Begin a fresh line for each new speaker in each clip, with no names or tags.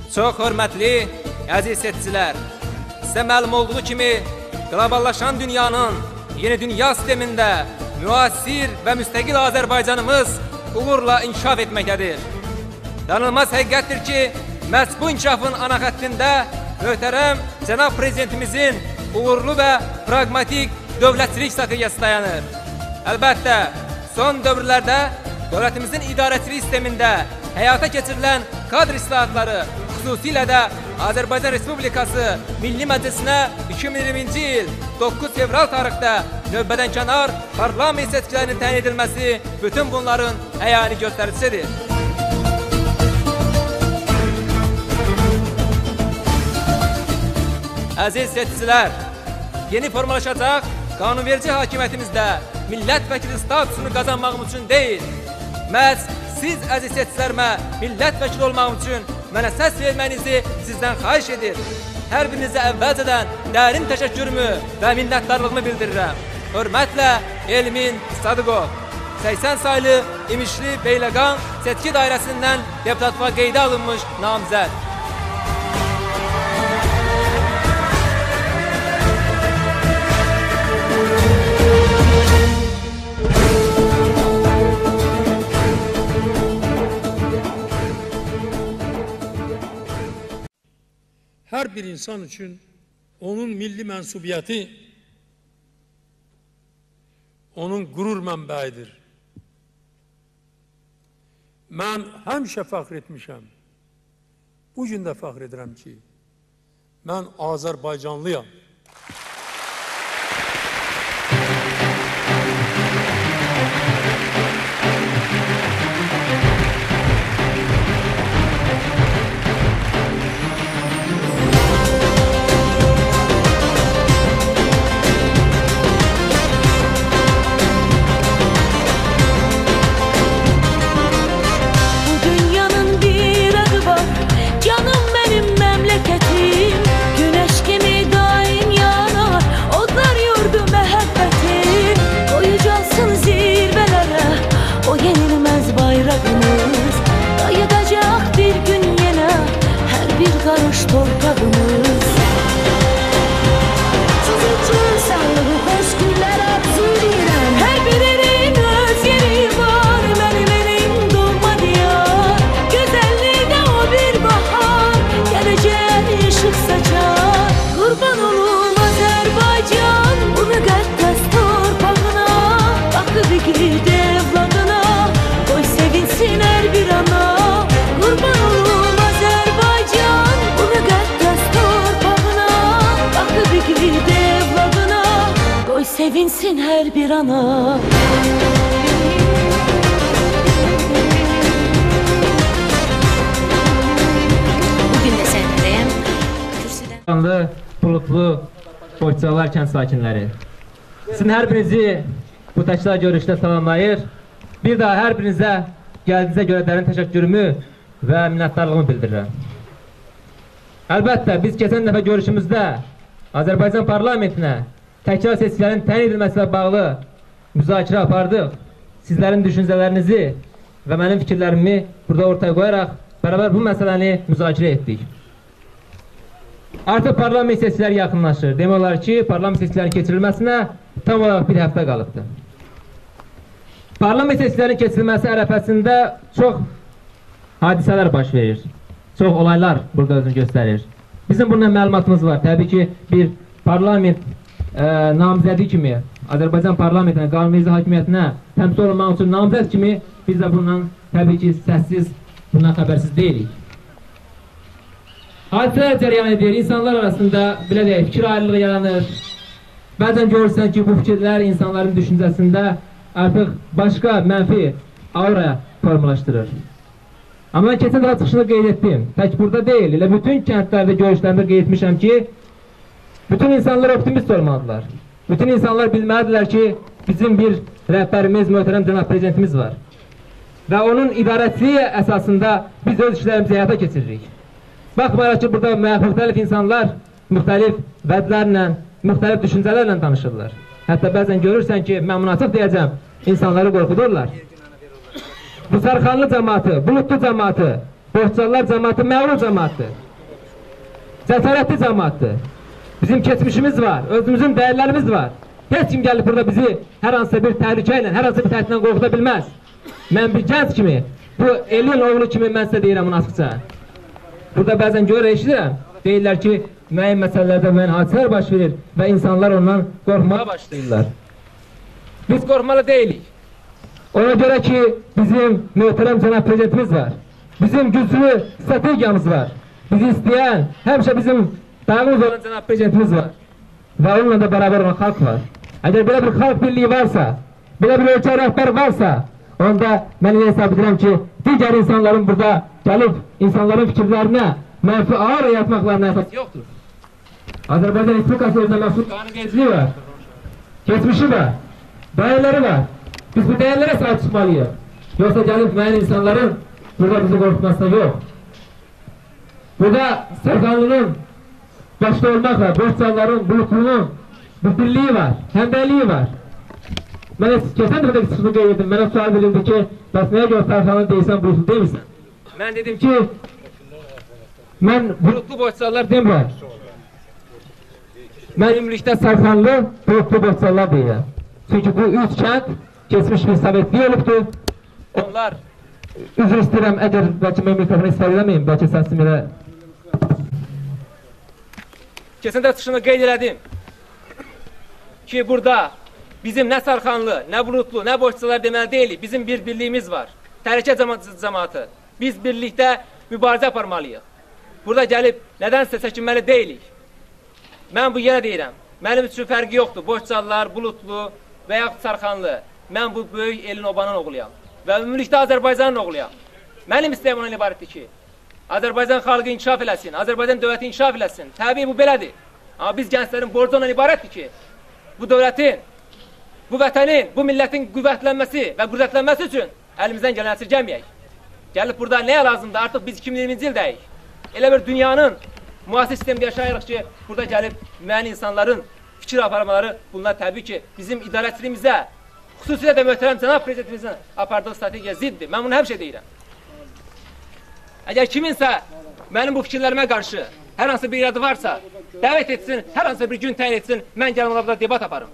Çox hörmətli, əziz seçicilər, sizə məlum olduğu kimi qloballaşan dünyanın yeni dünya sistemində müasir və müstəqil Azərbaycanımız uğurla inkişaf etməkdədir. Danılmaz həqiqətdir ki, məhz bu inkişafın ana xəttində möhtərəm Cənab Prezidentimizin uğurlu və pragmatik dövlətçilik strategiyası dayanır. Əlbəttə, son dövrlərdə dövlətimizin idarəçilik sistemində həyata keçirilən kadr islahatları, xüsusilə də Azərbaycan Respublikası Milli Məclisinə 2020-ci il 9 fevral tarixdə növbədən kənar parlament seçkilərinin təyin edilməsi bütün bunların əyani göstəricisidir. Əziz seçicilər, yeni formalaşacaq qanunverici hakimiyyətimizdə millət vəkili statusunu qazanmağım üçün deyil, məhz siz əziz seçicilərimə millət vəkili olmağım üçün mənə səs verməyinizi sizdən xahiş edir. Hər birinizə əvvəlcədən dərin təşəkkürümü və minnətdarlığımı bildirirəm. Hörmətlə Elmin Sadıqov, 80 saylı İmişli Beyləqan seçki dairəsindən deputatlığa qeydə alınmış namizəd.
Hər bir insan üçün onun milli mənsubiyyəti, onun qürur mənbəyidir. Mən həmişə fəxr etmişəm. Bu gün də fəxr edirəm ki, mən Azərbaycanlıyam.
Karış torpağımız siz için sağlığı hoş günler arzulayıram. Her birinin öz yeri var, benim doğma diyar. Güzelliğinde o bir bahar, geleceğe ışık saçar. Kurban olum Azerbaycan, bu müqəddəs torpağına. Bakıb igid evladına, koy sevinsin her bir ana. Kurban olum Azerbaycan, koy sevinsin her bir ana.
Bugün də səndəyəm.
Kürsüdən bulutlu Boyçalar kənd sakinləri. Sizin hər birinizi bu təşkilat görüşdə salamlayır. Bir daha hər birinizə gəldiyinizə görə dərin təşəkkürümü və minnətdarlığımı bildirirəm. Əlbəttə, biz keçən dəfə görüşümüzdə Azərbaycan parlamentinə təkrar seçkilərin təyin edilməsi ilə bağlı müzakirə apardıq. Sizlərin düşüncələrinizi və mənim fikirlərimi burada ortaya qoyaraq bərabər bu məsələni müzakirə etdik. Artıq parlament seçkiləri yaxınlaşır. Demək olar ki, parlament seçkilərinin keçirilməsinə tam olaraq bir həftə qalıbdır. Parlament seçkilərinin keçirilməsi ərəfəsində çox hadisələr baş verir. Çox olaylar burada özünü göstərir. Bizim bundan məlumatımız var. Təbii ki, bir parlament namizədi kimi Azərbaycan parlamentinə, qanunverici hakimiyyətinə təmsil olunmaq üçün namizəd kimi biz də bundan təbii ki, səssiz, bundan xəbərsiz deyilik. Hadisələr cərəyan edir, insanlar arasında belə deyək, fikir ayrılığı yaranır. Bəzən görürsən ki, bu fikirlər insanların düşüncəsində artıq başqa mənfi aura formalaşdırır. Amma mən keçən dəfə çıxışında qeyd etdim, tək burada deyil, elə bütün kəndlərdə, görüşlərdə qeyd etmişəm ki, bütün insanlar optimist olmalıdırlar. Bütün insanlar bilməlidirlər ki, bizim bir rəhbərimiz, möhtərəm Cənab Prezidentimiz var. Və onun idarəçiliyi əsasında biz öz işlərimizi həyata keçiririk. Baxmayaraq ki, burada müxtəlif insanlar müxtəlif vədlərlə, müxtəlif düşüncələrlə danışırlar. Hətta bəzən görürsən ki, mən bunu açıq deyəcəm, insanları qorxudurlar. Bu Sarxanlı cəmaatı, Bulutlu cəmaatı, Borçlular cəmaatı məğrur cəmaatdır. Cəsarətli cəmaatdır. Bizim keçmişimiz var, özümüzün dəyərlərimiz var. Heç kim gəlib burada bizi hər hansısa bir təhlükə ilə, hər hansısa bir təhdidlə qorxuda bilməz. Mən bir gənc kimi, bu elin oğlu kimi mən sizə deyirəm bunu açıqca. Burada bəzən görür, eşidirəm. Deyirlər ki, müəyyən məsələlərdə müəyyən hadisələr baş verir və insanlar ondan qorxmağa başlayırlar. Biz qorxmalı deyilik. Ona görə ki, bizim möhtərəm cənab prezidentimiz var. Bizim güclü strategiyamız var. Bizi istəyən, həmişə bizim dayağımız olan cənab prezidentimiz var. Və onunla da bərabər olan xalq var. Əgər belə bir xalq birliyi varsa, belə bir ölkə rəhbər varsa, onda mən hesab edirəm ki, digər insanların burada gəlib insanların fikirlərinə mənfi ağır yatmaqlarına əsas yoxdur. Azərbaycan Respublikası özünə məxsus qanunvericiliyi var, keçmişi var, dəyərləri var. Biz bu dəyərlərə sahib çıxmalıyıq. Yoxsa gəlib müəyyən insanların burada bizi qorxutmasına yox. Burada Sərxanlının başta olmaqla borçluların, bulutluğunun bir birliği var, həmrəyliyi var. Mənə keçən dəfə də bir çıxışı qeyd edim. Mənə sual verildi ki, bəs nəyə görə Sərxanlı deyilsən, bulutlu deyilsən? Mən dedim ki, mən bulutlu borçlular demirəm. Mən ümumilikdə Sərxanlı, bulutlu borçlular deyirəm. Çünki bu üç kənd keçmiş bir sovetli olubdur. Onlar, üzr istəyirəm, əgər bəlkə mən mikrofonu istəyir eləməyim, bəlkə səsim elə...
Keçən də çıxışımda qeyd elədim ki, burada bizim nə Sərxanlı, nə bulutlu, nə borçlular deməli deyilik. Bizim bir birliyimiz var. Təhlükə cəmaatı. Biz birlikdə mübarizə aparmalıyıq. Burada gəlib nədənsə çəkinməli deyilik. Mən bu yenə deyirəm. Mənim üçün fərqi yoxdur. Borçlular, bulutlu və yaxud Sərxanlı. Mən bu böyük elin obanın oğluyam. Və ümumilikdə Azərbaycanın oğluyam. Mənim istəyim ondan ibarətdir ki, Azərbaycan xalqı inkişaf eləsin, Azərbaycan dövləti inkişaf eləsin. Təbii bu belədir. Amma biz gənclərin borcu ondan ibarətdir ki, bu dövlətin, bu vətənin, bu millətin qüvvətlənməsi və qüdrətlənməsi üçün əlimizdən gələn əsirgəməyək. Gəlib burada nəyə lazımdır? Artıq biz 2020-ci ildəyik. Elə bir dünyanın müasir sistemdə yaşayırıq ki, burada gəlib müəyyən insanların fikir aparmaları, bunlar təbii ki, bizim idarəçiliyimizə, xüsusilə də möhtərəm cənab prezidentimizin apardığı strategiya ziddir. Mən bunu həmişə deyirəm. Əgər kiminsə mənim bu fikirlərimə qarşı hər hansı bir iradı varsa, dəvət etsin, hər hansı bir gün təyin etsin, mən gələm ona burada debat aparım.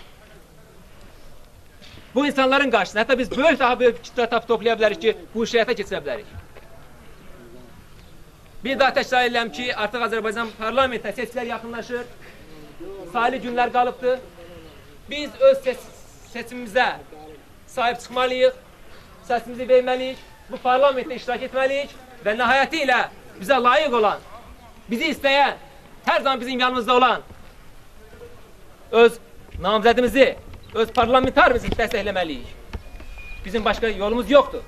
Bu insanların qarşısında, hətta biz daha böyük kitle toplaya bilərik ki, bu işi həyata keçirə bilərik. Bir daha təkrar edirəm ki, artıq Azərbaycan parlamentə seçkilər yaxınlaşır, sayılı günlər qalıbdır. Biz öz seçimimizə sahib çıxmalıyıq, səsimizi verməliyik, bu parlamentdə iştirak etməliyik və nəhayəti ilə bizə layiq olan, bizi istəyən, hər zaman bizim yanımızda olan öz namzədimizi, öz parlamentarimizi dəstəkləməliyik. Bizim başqa yolumuz yoxdur.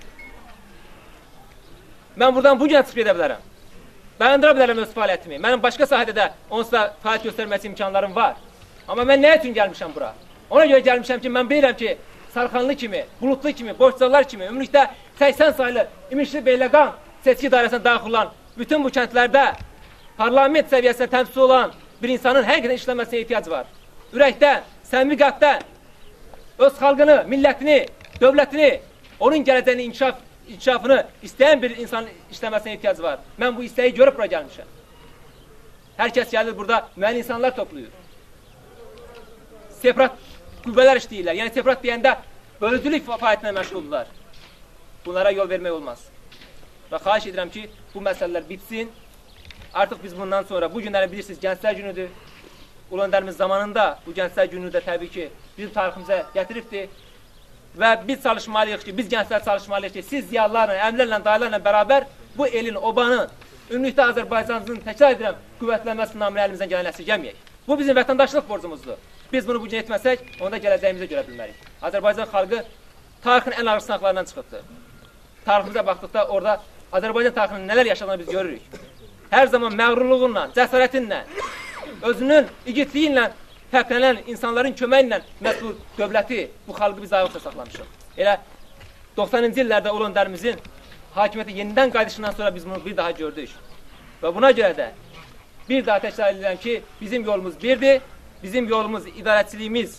Mən buradan bu gün çıxıb edə bilərəm. Dayandıra bilərəm öz fəaliyyətimi. Mənim başqa sahədə də onsuz da fəaliyyət göstərməsi imkanlarım var. Amma mən nə üçün gəlmişəm bura? Ona görə gəlmişəm ki, mən bilirəm ki, Sərxanlı kimi, bulutlu kimi, borçlular kimi, ümumilikdə 80 sayılı İmişli Beyləqan seçki dairəsinə daxil olan bütün bu kəndlərdə parlament səviyyəsində təmsil olan bir insanın həqiqətən işləməsinə ehtiyac var. Ürəkdən, səmimi qəlbdən öz xalqını, millətini, dövlətini, onun gələcəyini, inkişafını istəyən bir insanın işləməsinə ehtiyac var. Mən bu istəyi görüb bura gəlmişəm. Hər kəs gəlir burada müəyyən insanlar toplayır. Separat qüvvələr işləyirlər. Yəni separat deyəndə bölücülük fəaliyyətinə məşğuldurlar. Bunlara yol vermək olmaz. Və xahiş edirəm ki, bu məsələlər bitsin. Artıq biz bundan sonra, bu günləri bilirsiniz, Gənclər günüdür. Ulu öndərimiz zamanında bu Gənclər günü də təbii ki, bizim tariximizə gətiribdir. Və biz çalışmalıyıq ki, biz gənclər çalışmalıyıq ki, siz ziyalılarla, əmlərlə, dayılarla bərabər bu elin, obanın, ümumilikdə Azərbaycanımızın, təkrar edirəm, qüvvətlənməsi namını əlimizdən gələn əsirgəməyək. Bu bizim vətəndaşlıq borcumuzdur. Biz bunu bu gün etməsək, onda gələcəyimizə görə bilməliyik. Azərbaycan xalqı tarixin ən ağır sınaqlarından çıxıbdır. Tariximizə baxdıqda orada Azərbaycan tarixinin nələr yaşadığını biz görürük. Hər zaman məğrurluğunla, cəsarətinlə, özünün igidliyi ilə fərqlənən insanların köməyi ilə məhz bu dövləti, bu xalqı biz ayaqda saxlamışıq. Elə 90-cı illərdə Ulu öndərimizin hakimiyyətə yenidən qayıdışından sonra biz bunu bir daha gördük. Və buna görə də bir daha təkrar edirəm ki, bizim yolumuz birdir. Bizim yolumuz idarəçiliyimiz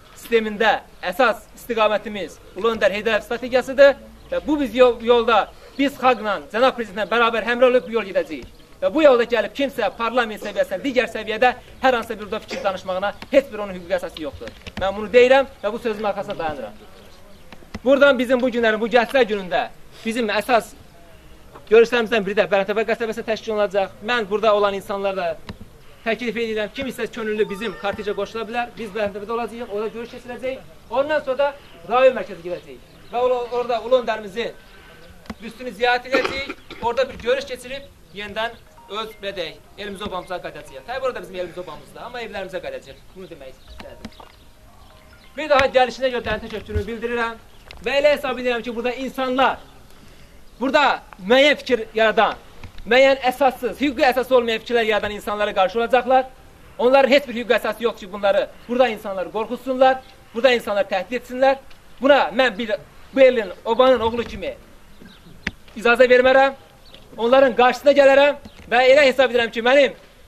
sistemində əsas istiqamətimiz Ulu Öndər Heydər strategiyasıdır və bu biz yolda biz xalqla, cənab prezidentlə bərabər həmrəy olub bu yol gedəcəyik. Və bu yolda gəlib kimsə parlament səviyyəsindən digər səviyyədə hər hansısa bir fikir danışmağına heç bir onun hüquqi əsası yoxdur. Mən bunu deyirəm və bu sözümün arxasına dayanıram. Buradan bizim bu günlərin, bu gənclər günündə bizim əsas görüşlərimizdən biri də Bərəntəpə qəsəbəsi təşkil olunacaq. Mən burada olan insanlarla təklif edirəm, kim isə könüllü bizim kortejə qoşula bilər. Biz Bərəntəpədə olacağıq, orada görüş keçirəcəyik. Ondan sonra da rayon mərkəzi gedəcəyik. Və orada Ulu Öndərimizin büstünü ziyarət edəcəyik. Orada bir görüş keçirib yenidən öz bədək, elimiz obamıza qayıdacağıq. Təbii orada bizim elimiz obamızda, amma evlərimizə qayıdacaq. Bunu demək istədim. Bir daha gəlişinə görə dərin təşəkkürümü bildirirəm və elə hesab edirəm ki, burada insanlar, burada müəyyən fikir yaradan, müəyyən əsassız, hüquqi əsası olmayan fikirlər yaradan insanlara qarşı olacaqlar. Onların heç bir hüquqi əsası yoxdur ki, bunları, burada insanları qorxutsunlar, burada insanları təhdid etsinlər. Buna mən bu elin, obanın oğlu kimi icazə vermərəm. Onların qarşısına gələrəm və elə hesab edirəm ki, mənim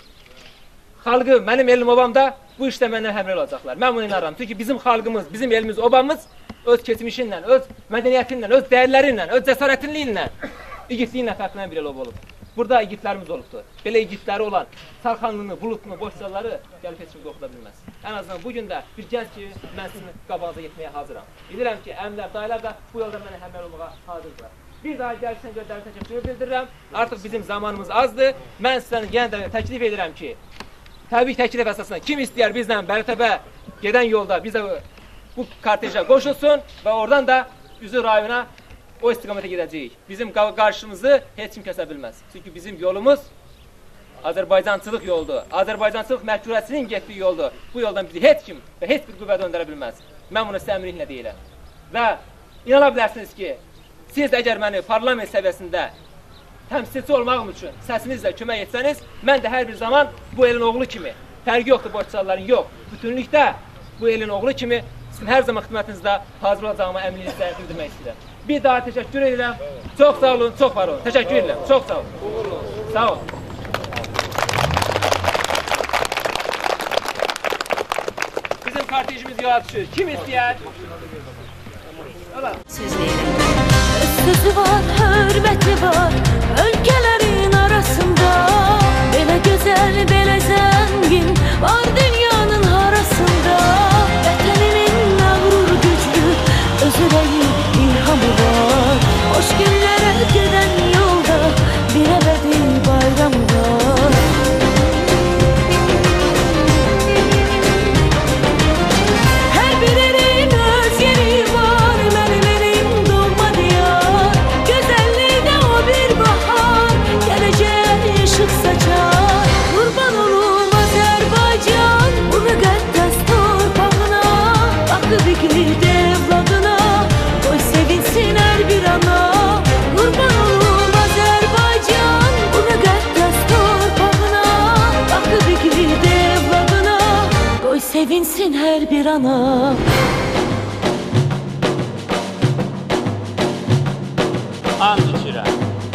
xalqım, mənim elim, obamda bu işdə məndən həmrəy olacaqlar. Mən bunu inanıram. Çünki bizim xalqımız, bizim elimiz, obamız öz keçmişinlə, öz mədəniyyətinlə, öz dəyərlərinlə, öz cəsarətinliklə, igidliyinlə fərqlənən bir el olub. Burada igidlərimiz olubdur. Belə igidləri olan Sarxanlını, Bulutunu, Boşcaları gəlib heç kim qorxuda bilməz. Ən azından bugün də bir gənc kimi mən sizin qabağınıza getməyə hazıram. Bilirəm ki, əmlər, dayılar da bu yolda mənə həmrəy olmağa hazırdır. Bir daha gəlişdən görə dərin təşəkkür bildirirəm. Artıq bizim zamanımız azdır. Mən sizə yenə də təklif edirəm ki, təbii təklif əsasında kim istəyər bizlə Bərəntəpə gedən yolda bizə bu kortejə qoşulsun və oradan da üzü rayona o istiqamətə gedəcəyik. Bizim qarşımızı heç kim kəsə bilməz. Çünki bizim yolumuz Azərbaycançılıq yoldur. Azərbaycançılıq məhkûrəsinin getdiyi yoldur. Bu yoldan bizi heç kim və heç bir qüvvə döndərə bilməz. Mən bunu səmimiliklə deyirəm. Və inana bilərsiniz ki, siz əgər məni parlament səviyyəsində təmsilçi olmağım üçün səsinizlə kömək etsəniz, mən də hər bir zaman bu elin oğlu kimi, fərqi yoxdur Boşcalıların, yox, bütünlükdə bu elin oğlu kimi sizin hər zaman xidmətinizdə hazır olacağıma əminliklə bildirmək istəyirəm. Bir daha təşəkkür edirəm. Çox sağ olun, çox var olun. Təşəkkür edirəm. Çox sağ olun. Sağ olun. Bizim kortejimiz yola düşür. Kim istəyər?
Söz deyirəm.
Sözü var, hürmeti var ülkelerin arasında. Belə gözəl, belə zəngin var dünyanın harasında. Vətənimin məğrur güclü, öz ürəyi ilhamı var. Hoş günlərə gedən yolda bir əbədi bayramı var. Hər bir elin öz yeri var, mənim elim doğma diyar. Gözəllikdə o bir bahar, gələcək ışıq saçar. Qurban olum Azərbaycan, bu müqəddəs torpağına. Baxıb igid evladına, qoy sevinsin hər bir ana. Qurban olum Azərbaycan, bu müqəddəs torpağına. Baxıb igid evladına, qoy sevinsin hər bir ana.
And içirəm.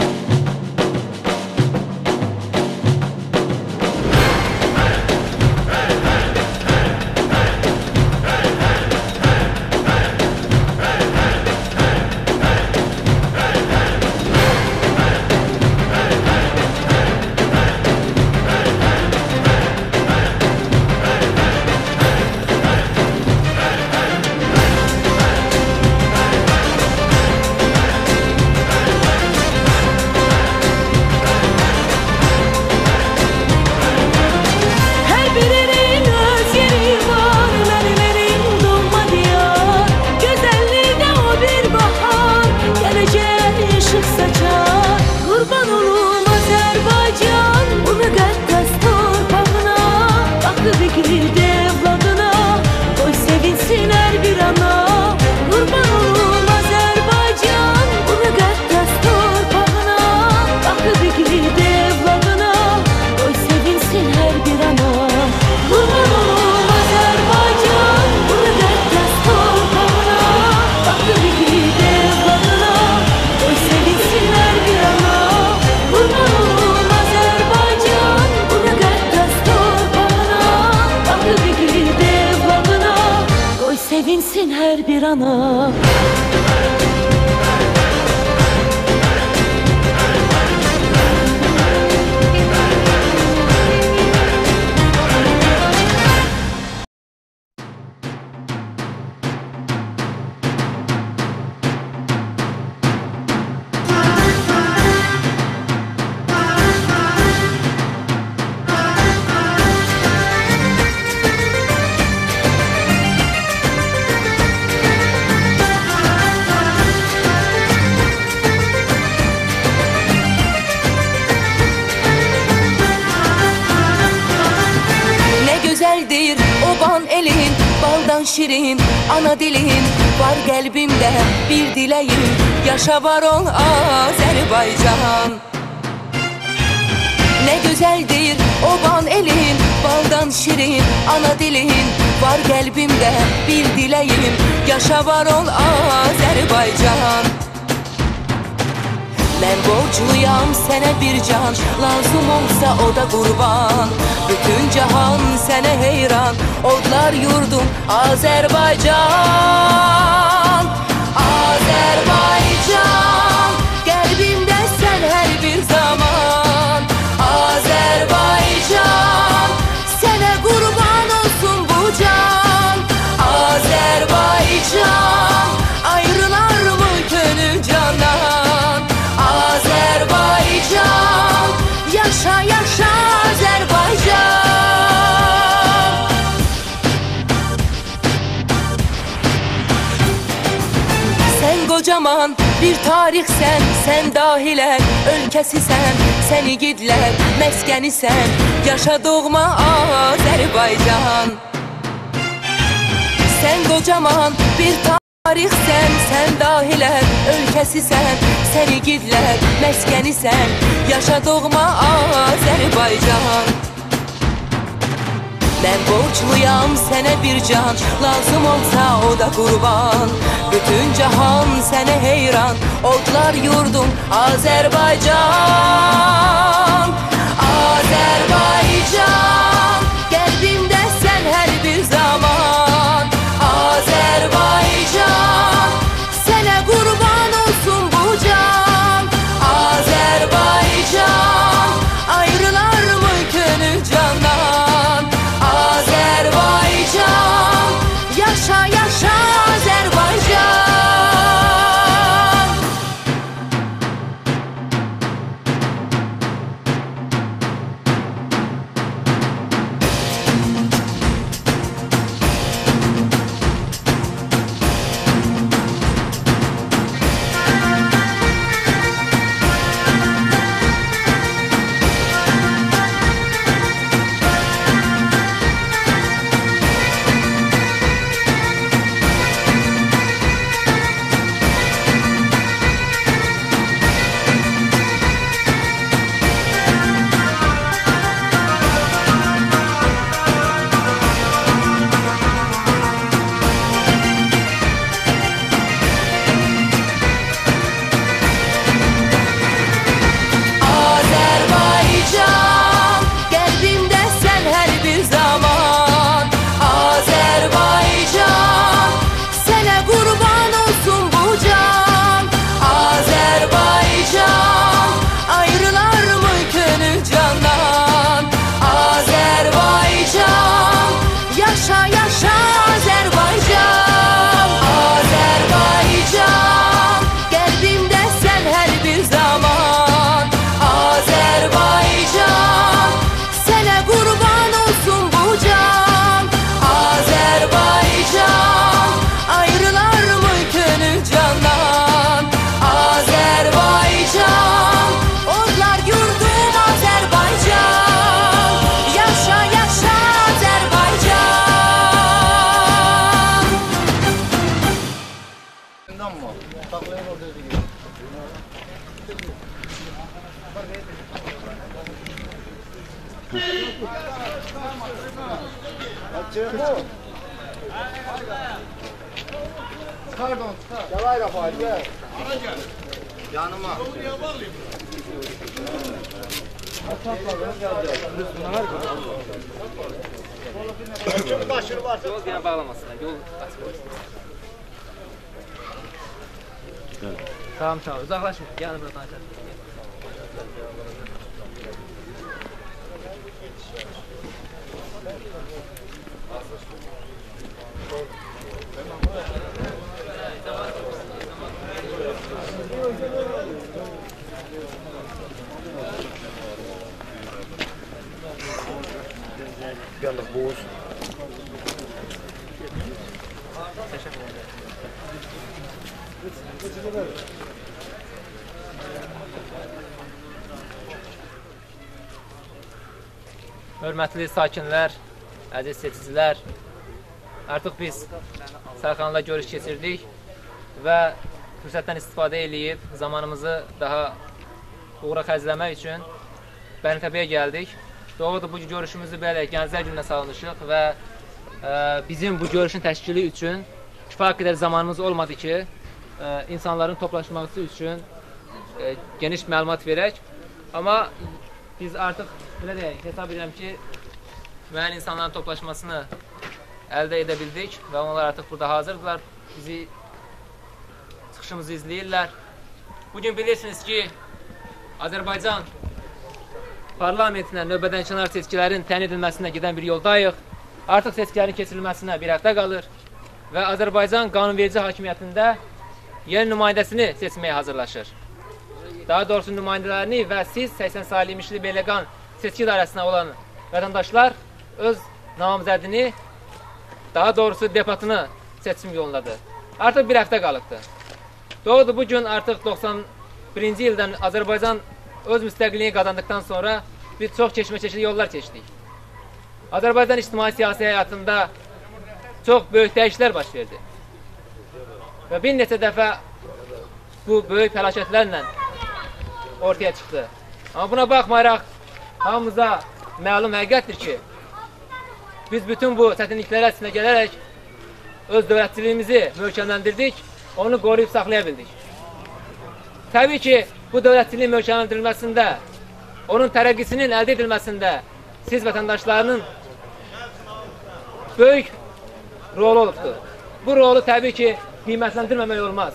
Hər bir elin öz yeri var, mənim elim doğma diyar. Gözəllikdə o bir bahar, gələcək ışıq saçar. Qurban olum Azərbaycan, bu müqəddəs torpağına. Baxıb igid evladına, qoy sevinsin hər bir ana. Qurban olum Azərbaycan, bu müqəddəs torpağına. Baxıb igid evladına, qoy sevinsin hər bir ana. Qurban olum Azərbaycan, bu müqəddəs torpağına. Baxıb igid evladına, qoy sevinsin hər bir ana. Qurban olum Azərbaycan, bu müqəddəs torpağına. Baxıb igid evladına, qoy sevinsin hər bir ana. Oban elin, baldan şirin, ana dilin var qəlbimdə bir diləyim, yaşa var ol Azərbaycan. Ne güzeldir oban elin, baldan şirin, ana dilin var qəlbimdə bir diləyim, yaşa var ol Azərbaycan. Mən borcluyam sənə bir can, lazım olsa o da qurban. Bütün cahan sənə heyran, odlar yurdum Azərbaycan. Azərbaycan, qəlbimdə sən hər bir zaman. Azərbaycan, sənə qurban olsun bu can. Azərbaycan, ayrılar mı könül candan? Azərbaycan, yaşa yaşa Azərbaycan. Sən kocaman bir tarixsən, sən dahilər ölkəsisən, sən igidlər məskənisən, yaşa doğma Azərbaycan. Sən kocaman bir tarixsən, sən dahilər ölkəsisən, sən igidlər məskənisən, yaşa doğma Azərbaycan. Mən borcluyam sənə bir can, lazım olsa o da qurban. Bütün cahan sənə heyran, odlar yurdum Azərbaycan. Azərbaycan, qəlbimdə sən hər bir zaman. Azərbaycan, sənə qurban olsun bu can. Azərbaycan, ayrılar mı könül candan? Azərbaycan, yaşa yaşa Azərbaycan. Azərbaycan, qəlbimdə sən hər bir zaman. Azərbaycan, sənə qurban olsun bu can. Azərbaycan, ayrılar mı könül candan? Azərbaycan, yaşa yaşa Azərbaycan. Azərbaycan, qəlbimdə sən hər bir zaman. Azərbaycan, sənə qurban olsun bu can. Azərbaycan, ayrılar mı könül candan? Azərbaycan, odlar yurdum Azərbaycan. Yaşa yaşa Azərbaycan.
Yol gene bağlamasınlar. Yol açık olsun. Tamam tamam. Uzaklaşın. Gelin buradan aşağı.
Yandık boğuz.
Hörmətli sakinlər, əziz seçicilər, Artıq biz Sərxanla görüş keçirdik və fürsətdən istifadə edib zamanımızı daha uğura xərcləmək üçün Bərnitəpəyə gəldik. Doğrudur, bu görüşümüzü belə Gənclər gününə salmışıq və bizim bu görüşün təşkili üçün kifayət qədər zamanımız olmadı ki, insanların toplaşması üçün geniş məlumat verək. Amma biz artıq belə deyək, hesab edirəm ki, müəyyən insanların toplaşmasını əldə edə bildik və onlar artıq burada hazırdılar, bizi çıxışımızı izləyirlər. Bugün bilirsiniz ki, Azərbaycan parlamentinə növbədənkənar seçkilərin təyin edilməsinə gedən bir yoldayıq. Artıq seçkilərin keçirilməsinə bir həftə qalır və Azərbaycan qanunverici hakimiyyətində yeni nümayəndəsini seçməyə hazırlaşır. Daha doğrusu nümayəndələrini və siz 80 saylı İmişli Beyləqan seçki dairəsinə olan vətəndaşlar öz namizədini, daha doğrusu deputatını seçim yolundadır. Artıq bir həftə qalıbdır. Doğrudur, bugün artıq 91-ci ildən Azərbaycan öz müstəqilliyini qazandıqdan sonra biz çox keçmə-keçili yollar keçdik. Azərbaycan ictimai-siyasi həyatında çox böyük dəyişikliklər baş verdi. Və bir neçə dəfə bu böyük fəlakətlərlə ortaya çıxdı. Amma buna baxmayaraq, hamımıza məlum həqiqətdir ki, biz bütün bu çətinliklərə sinə gələrək öz dövlətçiliyimizi möhkəmləndirdik, onu qoruyub saxlaya bildik. Təbii ki, bu dövlətçiliyin möhkəmləndirilməsində, onun tərəqqisinin əldə edilməsində siz vətəndaşlarının böyük rolu olubdur. Bu rolu təbii ki, qiymətləndirməmək olmaz.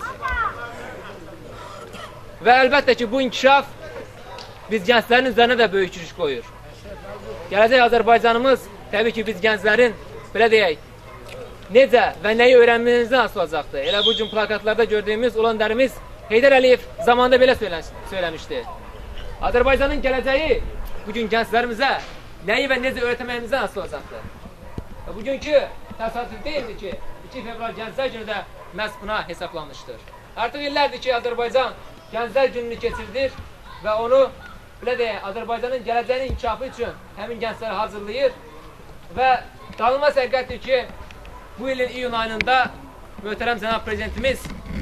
Və əlbəttə ki, bu inkişaf biz gənclərin üzərinə də böyük yük qoyur. Gələcək Azərbaycanımız təbii ki, biz gənclərin, belə deyək, necə və nəyi öyrənməyimizdən asılı olacaqdır. Elə bu gün plakatlarda gördüyümüz Ulan Dərimiz Heydər Əliyev zamanında belə söyləmişdi. Azərbaycanın gələcəyi bugün gənclərimizə nəyi və necə öyrətməyimizdən asılı olacaqdır. Və bugünkü təsadüf deyildi ki, 2 fevral Gənclər günü də məhz buna hesablanmışdır. Artıq illərdir ki, Azərbaycan Gənclər gününü keçirdir və onu, belə deyək, Azərbaycanın gələcəyinin inkişafı üçün həmin gəncləri hazırlayır və danılmaz həqiqətdir ki, bu ilin iyun ayında möhtərəm cənab prezidentimiz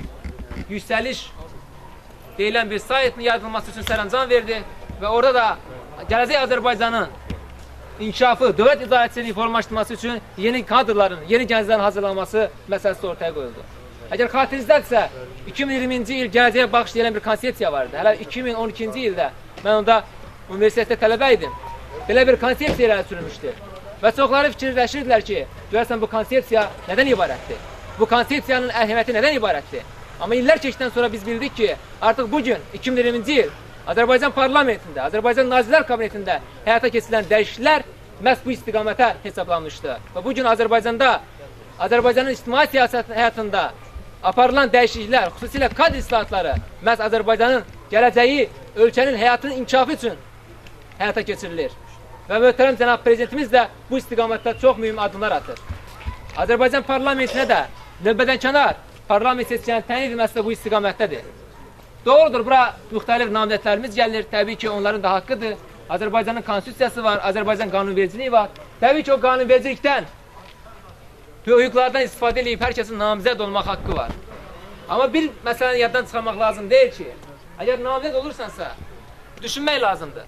yüksəliş deyilən bir saytın yaradılması üçün sərəncam verdi və orada da gələcək Azərbaycanın inkişafı, dövlət idarəçiliyinin formalaşdırılması üçün yeni kadrların, yeni gənclərin hazırlanması məsələsi ortaya qoyuldu. Əgər xatırinizdədirsə, 2020-ci il gələcəyə baxış deyilən bir konsepsiya vardı. Hələ 2012-ci ildə mən onda universitetdə tələbə idim. Belə bir konsepsiya ilə sürülmüşdü. Və çoxları fikirləşirdilər ki, görərsən bu konsepsiya nədən ibarətdir? Bu konsepsiyanın əhəmiyyəti nədən ibarətdir? Amma illər keçdikdən sonra biz bildik ki, artıq bugün 2020-ci il Azərbaycan parlamentində, Azərbaycan Nazirlər Kabinetində həyata keçirilən dəyişikliklər məhz bu istiqamətə hesablanmışdı. Və bugün Azərbaycanda, Azərbaycanın ictimai siyasət həyatında aparılan dəyişikliklər, xüsusilə kadr islahatları məhz Azərbaycanın gələcəyi, ölkənin həyatının inkişafı üçün həyata keçirilir. Və möhtərəm cənab prezidentimiz də bu istiqamətdə çox mühüm addımlar atır. Azərbaycan parlamentinə də növbədənkənar parlament seçkilərinin təyin edilməsi də bu istiqamətdədir. Doğrudur, bura müxtəlif namizədlərimiz gəlir, təbii ki, onların da haqqıdır. Azərbaycanın konstitusiyası var, Azərbaycan qanunvericiliyi var. Təbii ki, o qanunvericilikdən, hüquqlardan istifadə edib hər kəsin namizəd olmaq haqqı var. Amma bir məsələni yaddan çıxarmaq lazım deyil ki, əgər namizəd olursansa, düşünmək lazımdır.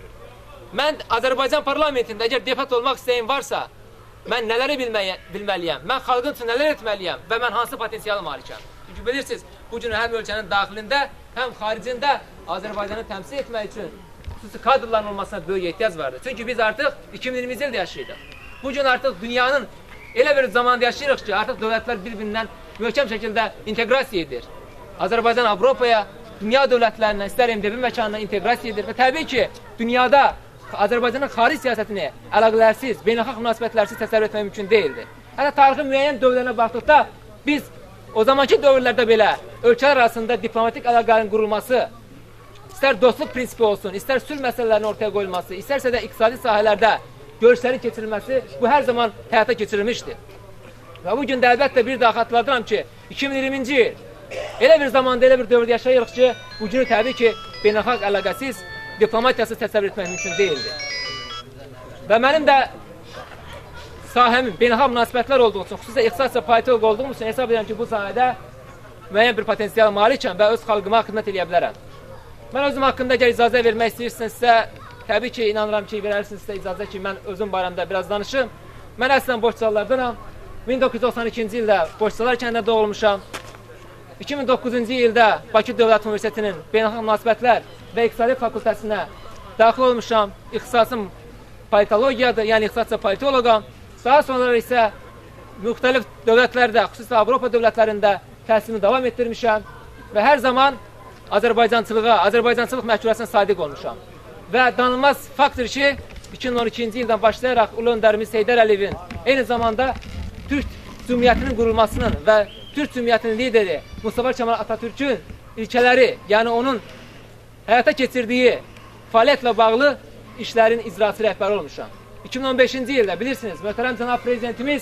Mən Azərbaycan parlamentində əgər deputat olmaq istəyim varsa, mən nələri bilməliyəm, mən xalqın üçün nələr etməliyəm və mən hansı potensial malikəm. Çünki bilirsiniz, bu gün həm ölkənin daxilində, həm xaricində Azərbaycanı təmsil etmək üçün xüsusi kadrların olmasına böyük ehtiyac vardır. Çünki biz artıq 2020-ci ildə yaşayırıq. Bu gün artıq dünyanın elə bir zamanda yaşayırıq ki, artıq dövlətlər bir-birindən möhkəm şəkildə inteqrasiya edir. Azərbaycan Avropaya, dünya dövlətlərindən, istər MDB məkanına inteqrasiya edir və təbii ki, dünyada Azərbaycanın xaric siyasətini əlaqələrsiz, beynəlxalq münasibətlərsiz təsəvvür etmək mümkün deyildi. Hətta tarixin müəyyən dövrlərinə baxdıqda biz o zamanki dövrlərdə belə ölkələr arasında diplomatik əlaqələrin qurulması, istər dostluq prinsipi olsun, istər sülh məsələlərinin ortaya qoyulması, istərsə də iqtisadi sahələrdə görüşlərin keçirilməsi bu hər zaman həyata keçirilmişdir. Və bugün də əlbəttə bir daha xatırladıram ki, 2020-ci il elə bir zamanda, elə bir dövrdə yaşayırıq ki, bu günü təbii ki, beynəlxalq əlaqəsiz, diplomatiyasız təsəvvür etmək mümkün deyildi. Və mənim də sahəmin beynəlxalq münasibətlər olduğu üçün, xüsusilə iqtisadiyyatca politik olduğum üçün hesab edirəm ki, bu sahədə müəyyən bir potensial malikəm və öz xalqıma xidmət edə bilərəm. Mən özüm haqqında əgər icazə vermək istəyirsinizsə, təbii ki, inanıram ki, verərsinizsə icazə ki, mən özüm barəmdə biraz danışım. Mən əslən Borçalılardanam. 1992-ci ildə Borçalılar kəndində doğulmuşam. 2009-cu ildə Bakı Dövlət Universitetinin Beynəlxalq Münasibətlər və İqtisadiyyat Fakültəsinə daxil olmuşam. İxtisasım politologiyadır, yəni iqtisadca politoloqam. Daha sonra isə müxtəlif dövlətlərdə, xüsusilə Avropa dövlətlərində təhsilimi davam etdirmişəm və hər zaman Azərbaycançılıq məhkûrəsinə sadiq olmuşam. Və danılmaz faktdır ki, 2012-ci ildən başlayaraq Ulu öndərimiz Heydər Əliyevin eyni zamanda Türk Cümhuriyyətinin qurulmasının və Türk Cümhuriyyətinin lideri Mustafa Kemal Atatürk'ün ilkələri, yəni onun həyata keçirdiyi fəaliyyətlə bağlı işlərin icrası rəhbəri olmuşam. 2015-ci ildə bilirsiniz, möhtərəm cənab prezidentimiz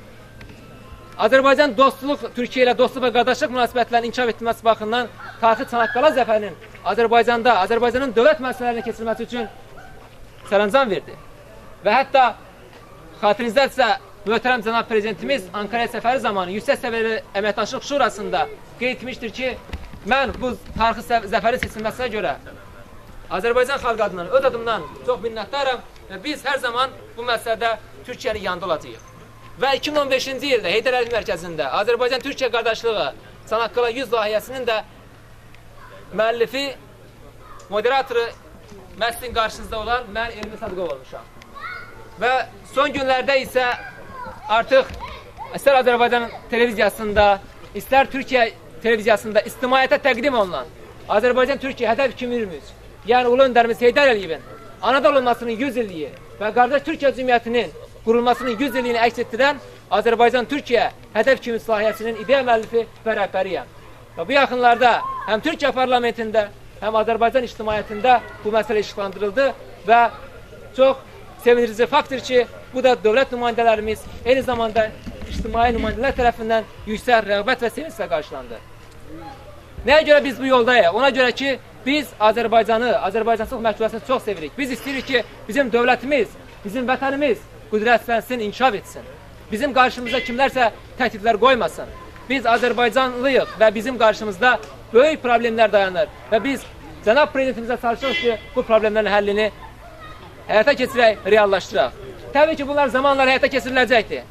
Azərbaycan dostluq, Türkiyə ilə dostluq və qardaşlıq münasibətlərinin inkişaf etdirməsi baxımından tarixi Çanaqqala zəfərinin Azərbaycanda, Azərbaycanın dövlət məsələlərini keçirilməsi üçün sərəncam verdi. Və hətta xatirinizdədirsə, möhtərəm cənab prezidentimiz Ankaraya səfəri zamanı Yüksək Səviyyəli Əməkdaşlıq Şurasında qeyd etmişdir ki, mən bu tarixi zəfərin seçilməsinə görə Azərbaycan xalqı adından, öz adımdan çox minnətdaram və biz hər zaman bu məsələdə Türkiyənin yanında olacağıq. Və 2015-ci ildə Heydər Əliyev mərkəzində Azərbaycan-Türkiyə qardaşlığı Çanaqqala 100 layihəsinin də müəllifi, moderatoru məhzin qarşınızda olan mən Elmi Sadıqov olmuşam. Və son günlərdə isə artıq istər Azərbaycan televiziyasında, istər Türkiyə televiziyasında ictimaiyyətə təqdim olunan Azərbaycan-Türkiyə hədəf 2023, yəni Ulu öndərimiz Heydər Əliyevin anadan olmasının 100 illiyi və qardaş Türkiyə Cümhuriyyətinin qurulmasının 100 illiyini əks etdirən Azərbaycan-Türkiyə hədəf 2023 layihəsinin ideya müəllifi və rəhbəriyəm. Və bu yaxınlarda həm Türkiyə parlamentində, həm Azərbaycan ictimaiyyətində bu məsələ işıqlandırıldı və çox sevindirici faktdır ki, bu da dövlət nümayəndələrimiz, eyni zamanda ictimai nümayəndələr tərəfindən yüksək rəğbət və sevinclə qarşılandı. Nəyə görə biz bu yoldayıq? Ona görə ki, biz Azərbaycanı, Azərbaycançılıq məhkûrəsini çox sevirik. Biz istəyirik ki, bizim dövlətimiz, bizim vətənimiz qüdrətlənsin, inkişaf etsin. Bizim qarşımızda kimlərsə təhdidlər qoymasın. Biz Azərbaycanlıyıq və bizim qarşımızda böyük problemlər dayanır və biz cənab prezidentimizə çalışırıq ki, bu problemlərin həllini həyata keçirək, reallaşdıraq. Təbii ki, bunlar zamanla həyata keçiriləcəkdir.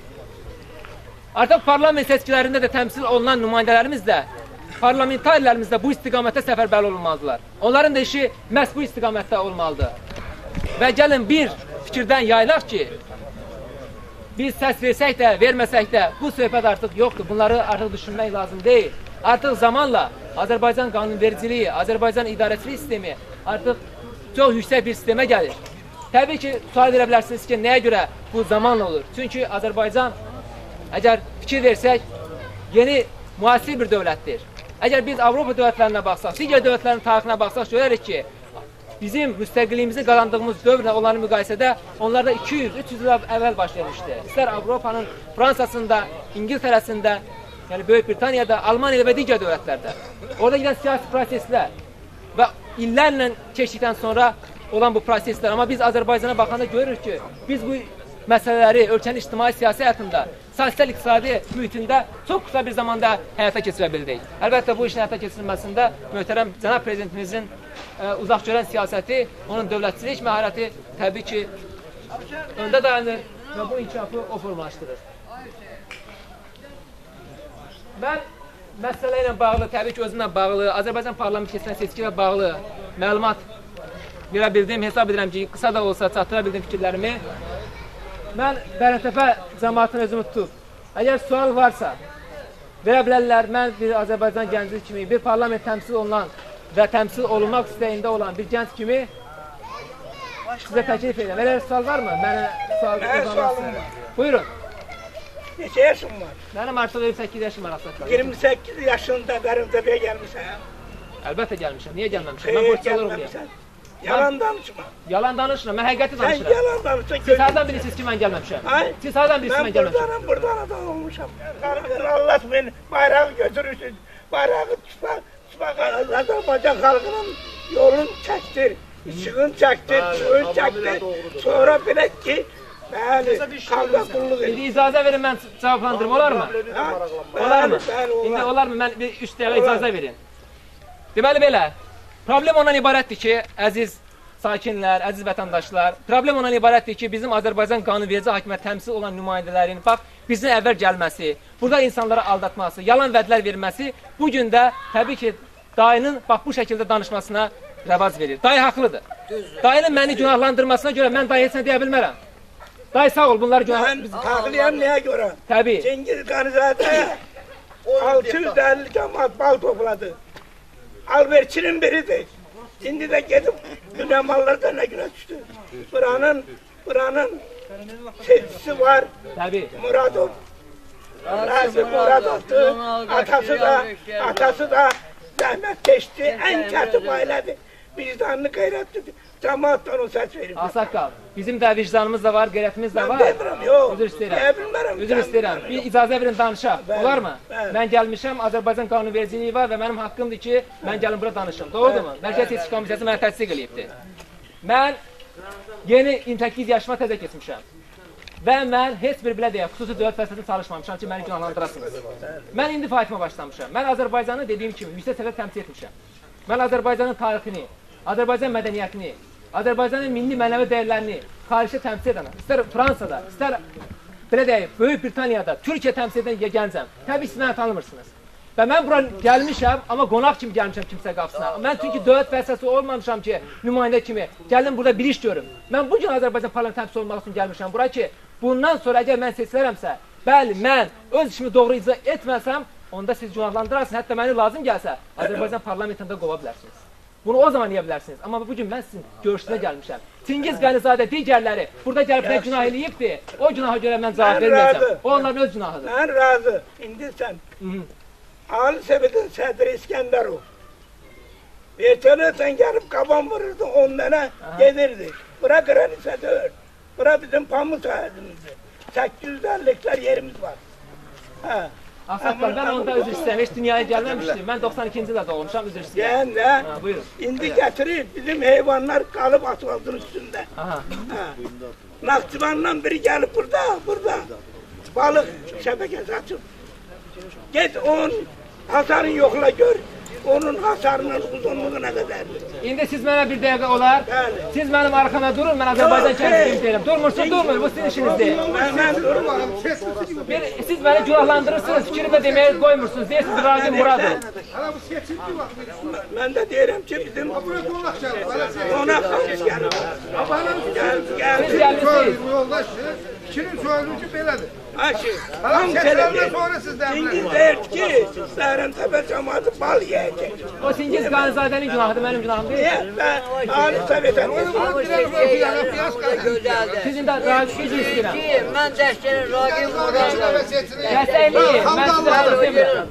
Artıq parlament seçkilərində də təmsil olunan nümayəndələrimiz də, parlamentarlərimiz də bu istiqamətdə səfərbər olunmalıdırlar. Onların da işi məhz bu istiqamətdə olmalıdır. Və gəlin bir fikirdən yayılaq ki, biz səs versək də, verməsək də bu söhbət artıq yoxdur. Bunları artıq düşünmək lazım deyil. Artıq zamanla Azərbaycan qanunvericiliyi, Azərbaycan idarəçilik sistemi artıq çox yüksək bir sistemə gəlir. Təbii ki, sual verə bilərsiniz ki, nəyə görə bu zamanla olur? Çünki Azərbaycan, əgər fikir versək, yeni müasir bir dövlətdir. Əgər biz Avropa dövlətlərinə baxsaq, digər dövlətlərin tarixinə baxsaq, görərik ki, bizim müstəqilliyimizi qazandığımız dövrlə onların müqayisədə onlarda 200-300 il əvvəl başlamışdı. İstər Avropanın Fransasında, İngiltərəsində, yəni Böyük Britaniyada, Almaniyada və digər dövlətlərdə. Orada gedən siyasi proseslər və illərlə keçdikdən sonra olan bu proseslər. Amma biz Azərbaycana baxanda görürük ki, biz bu məsələləri ölkənin ictimai siyasi həyatında, sosial-iqtisadi mühitində çox qısa bir zamanda həyata keçirə bildik. Əlbəttə, bu işin həyata keçirilməsində möhtərəm cənab prezidentimizin uzaq görən siyasəti, onun dövlətçilik məharəti təbii ki, öndə dayanır və bu inkişafı o formalaşdırır. Mən məsələ ilə bağlı, təbii ki, özümlə bağlı, Azərbaycan parlamenti keçirilən seçki ilə bağlı məlumat verə bildim, hesab edirəm ki, qısa da olsa çatdıra bildim fikirlərimi. Mən Bərətəpə cəmaatını özümü tutub. Əgər sual varsa, verə bilərlər, mən bir Azərbaycan gənci kimi, bir parlament təmsil olunan və təmsil olunmaq istəyində olan bir gənc kimi sizə təklif edirəm. Elə sual varmı? Mənə sual uzanmasın. Buyurun.
Neçə yaşın var?
Mənim artıq 28 yaşım var.
28 yaşında Bərətəpəyə gəlmişəm.
Əlbəttə gəlmişəm. Niyə gəlməmişəm? Mən Borçalı oğluyam.
Yalan danışma.
Yalan danışma, mən həqiqəti danışıram.
Sən yalan danışsan.
Siz hardan bilirsiniz ki, mən gəlməmişəm? Siz hardan bilirsiniz mən gəlməmişəm?
Mən buradan adam olmuşam. Allah beni bayrağı götürürsün. Bayrağı tutmaq. Azərbaycan xalqının yolunu çəkdir. İşığını çəkdir, suyunu çəkdir. Sonra bilək ki, Bəli, xalqa qulluq
İndi icazə verin, mən cavablandırım, olar mı? Olar mı? İndi olar mı? Mən bir 3 dəqiqə icazə verin. Deməli belə, problem ondan ibarətdir ki, əziz sakinlər, əziz vətəndaşlar, problem ondan ibarətdir ki, bizim Azərbaycan qanunverici hakimiyyət təmsil olan nümayəndələrin, bax, bizdən əvvəl gəlməsi, burada insanlara aldatması, yalan vədlər verməsi, bugün də təbii ki, dayının bax bu şəkildə danışmasına rəvac verir. Dayı haqlıdır. Dayının məni günahlandırmasına görə mən dayı heç nə deyə bilmərəm. Dayı sağ ol, bunları günah...
Mən haqlıyam nəyə görə?
Təbii.
Cengiz Qanizadə 650 cəmaat bal topladı. Alverçinin biridir. İndi də gedib dünəmallardan nə günə düşdü. Buranın sezgisi var.
Təbii.
Muradov. Nazım Muradov'dur. Atası da zəhmət keçdi. Ən katib ailədir. Vicdanlı qeyrətlidir. Cəmaatdan o səs verir.
Ağsaqqal, bizim də vicdanımız da var, qeyrətimiz də var.
Mən demirəm, yox.
Üzr istəyirəm.
Deyə bilmərəm.
Üzr istəyirəm. Bir icazə verin danışaq. Olar mı?
Bəli.
Mən gəlmişəm, Azərbaycan qanunvericiliyi var və mənim haqqımdır ki, mən gəlim bura danışım. Doğrudurmu? Mərkəzi Seçki Komissiyası mənə təsdiq eləyibdir. Mən yeni 28 yaşıma təzə keçmişəm. Və mən heç bir belə deyək, xüsusi dövlət vəsaitində çalışmamışam ki, məni günahlandırasınız. Mən indi faydatıma başlamışam. Mən Azərbaycanı dediyim kimi yüksək səviyyədə təmsil etmişəm. Mən Azərbaycanın tarixini, Azərbaycan mədəniyyətini, Azərbaycanın milli mənəvi dəyərlərini xaricdə təmsil edənəm. İstər Fransada, istər belə deyək, Böyük Britaniyada, Türkiyə təmsil edən gəncəm. Təbii siz məni tanımırsınız. Və mən bura gəlmişəm, amma qonaq kimi gəlmişəm kimsə qapısına. Mən çünki dövlət vəsaiti olmamışam ki, nümayəndə kimi. Gəldim burada bir iş görüm. Mən bugün Azərbaycan parlamentində təmsil olmaq üçün gəlmişəm bura ki, bundan sonra əgər mən seçilərəmsə, bəli, mən öz işimi doğru icra etməsəm, onda siz günahlandırarsınız. Hətta məni lazım gəlsə, Azərbaycan parlamentində qova bilərsiniz. Bunu o zaman deyə bilərsiniz. Amma bugün mən sizin görüşünə gəlmişəm. Çingiz Qənizadə digərləri burada gəlib nə günah eləyibdir, o günaha görə mən cavab verməyəcəm. O onların öz günahıdır.
Mən razı. İndi sən Ali Sovetin sədri İskəndərov. Vertolyotan gəlib qaban vururdu, 10 dənə gedirdi. Bura qranisə deyil. Bura bizim pamuk sahəsimizdir. 850 yerimiz var. Hə.
Ağsaqqal, mən onda üzr istəyirəm, heç dünyaya gəlməmişdim. Mən 92-ci ildə doğmuşam, üzr istəyirəm.
Yəni,
Buyurun.
indi gətirir, bizim heyvanlar qalıb asfaltın üstündə. Naxçıvandan biri gəlib burada. Balıq şəbəkəsi açıb. Get onun hasarını yoxla gör. Onun hasarının uzunluğu nə qədərdir.
İndi siz mənə bir dəqiqə olar.
Bəli.
Siz mənim arxama durun, mən Azərbaycan kəndliyim deyirəm. Durmursun, durmur, bu sizin işinizdir.
Mən durmadım.
Siz məni günahlandırırsınız, fikrimi deməyə qoymursunuz. Deyirsiniz, Razim Muradov.
Mən də deyirəm ki, bizim qonaq xalq gəlir.
Siz gəlmişsiniz.
Kimin söylüyü belədir?
Aşı, tam
Seçiləndən sonra siz də
Çingiz deyir ki, Səhərəntəpə cəmaatı bal yiyəcək.
O Çingiz Qanizadənin günahıdır, mənim günahım deyil.
Ali Sovetən
Sizin də üzr istəyirəm.
Mən dəstənin Ragim Muradov.
Dəstəkliyin, mən sizə razı demirəm.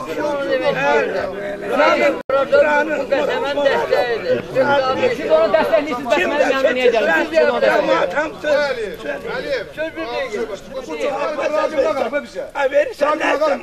Ragim Muradov bu qəsəmən dəstəyidir.
Siz onu dəstəkliyirsiniz, bəs mənim yanıma niyə gəlirsiniz?
cəmaat hamısı
Söz bir deyil.
verirsən nəsən?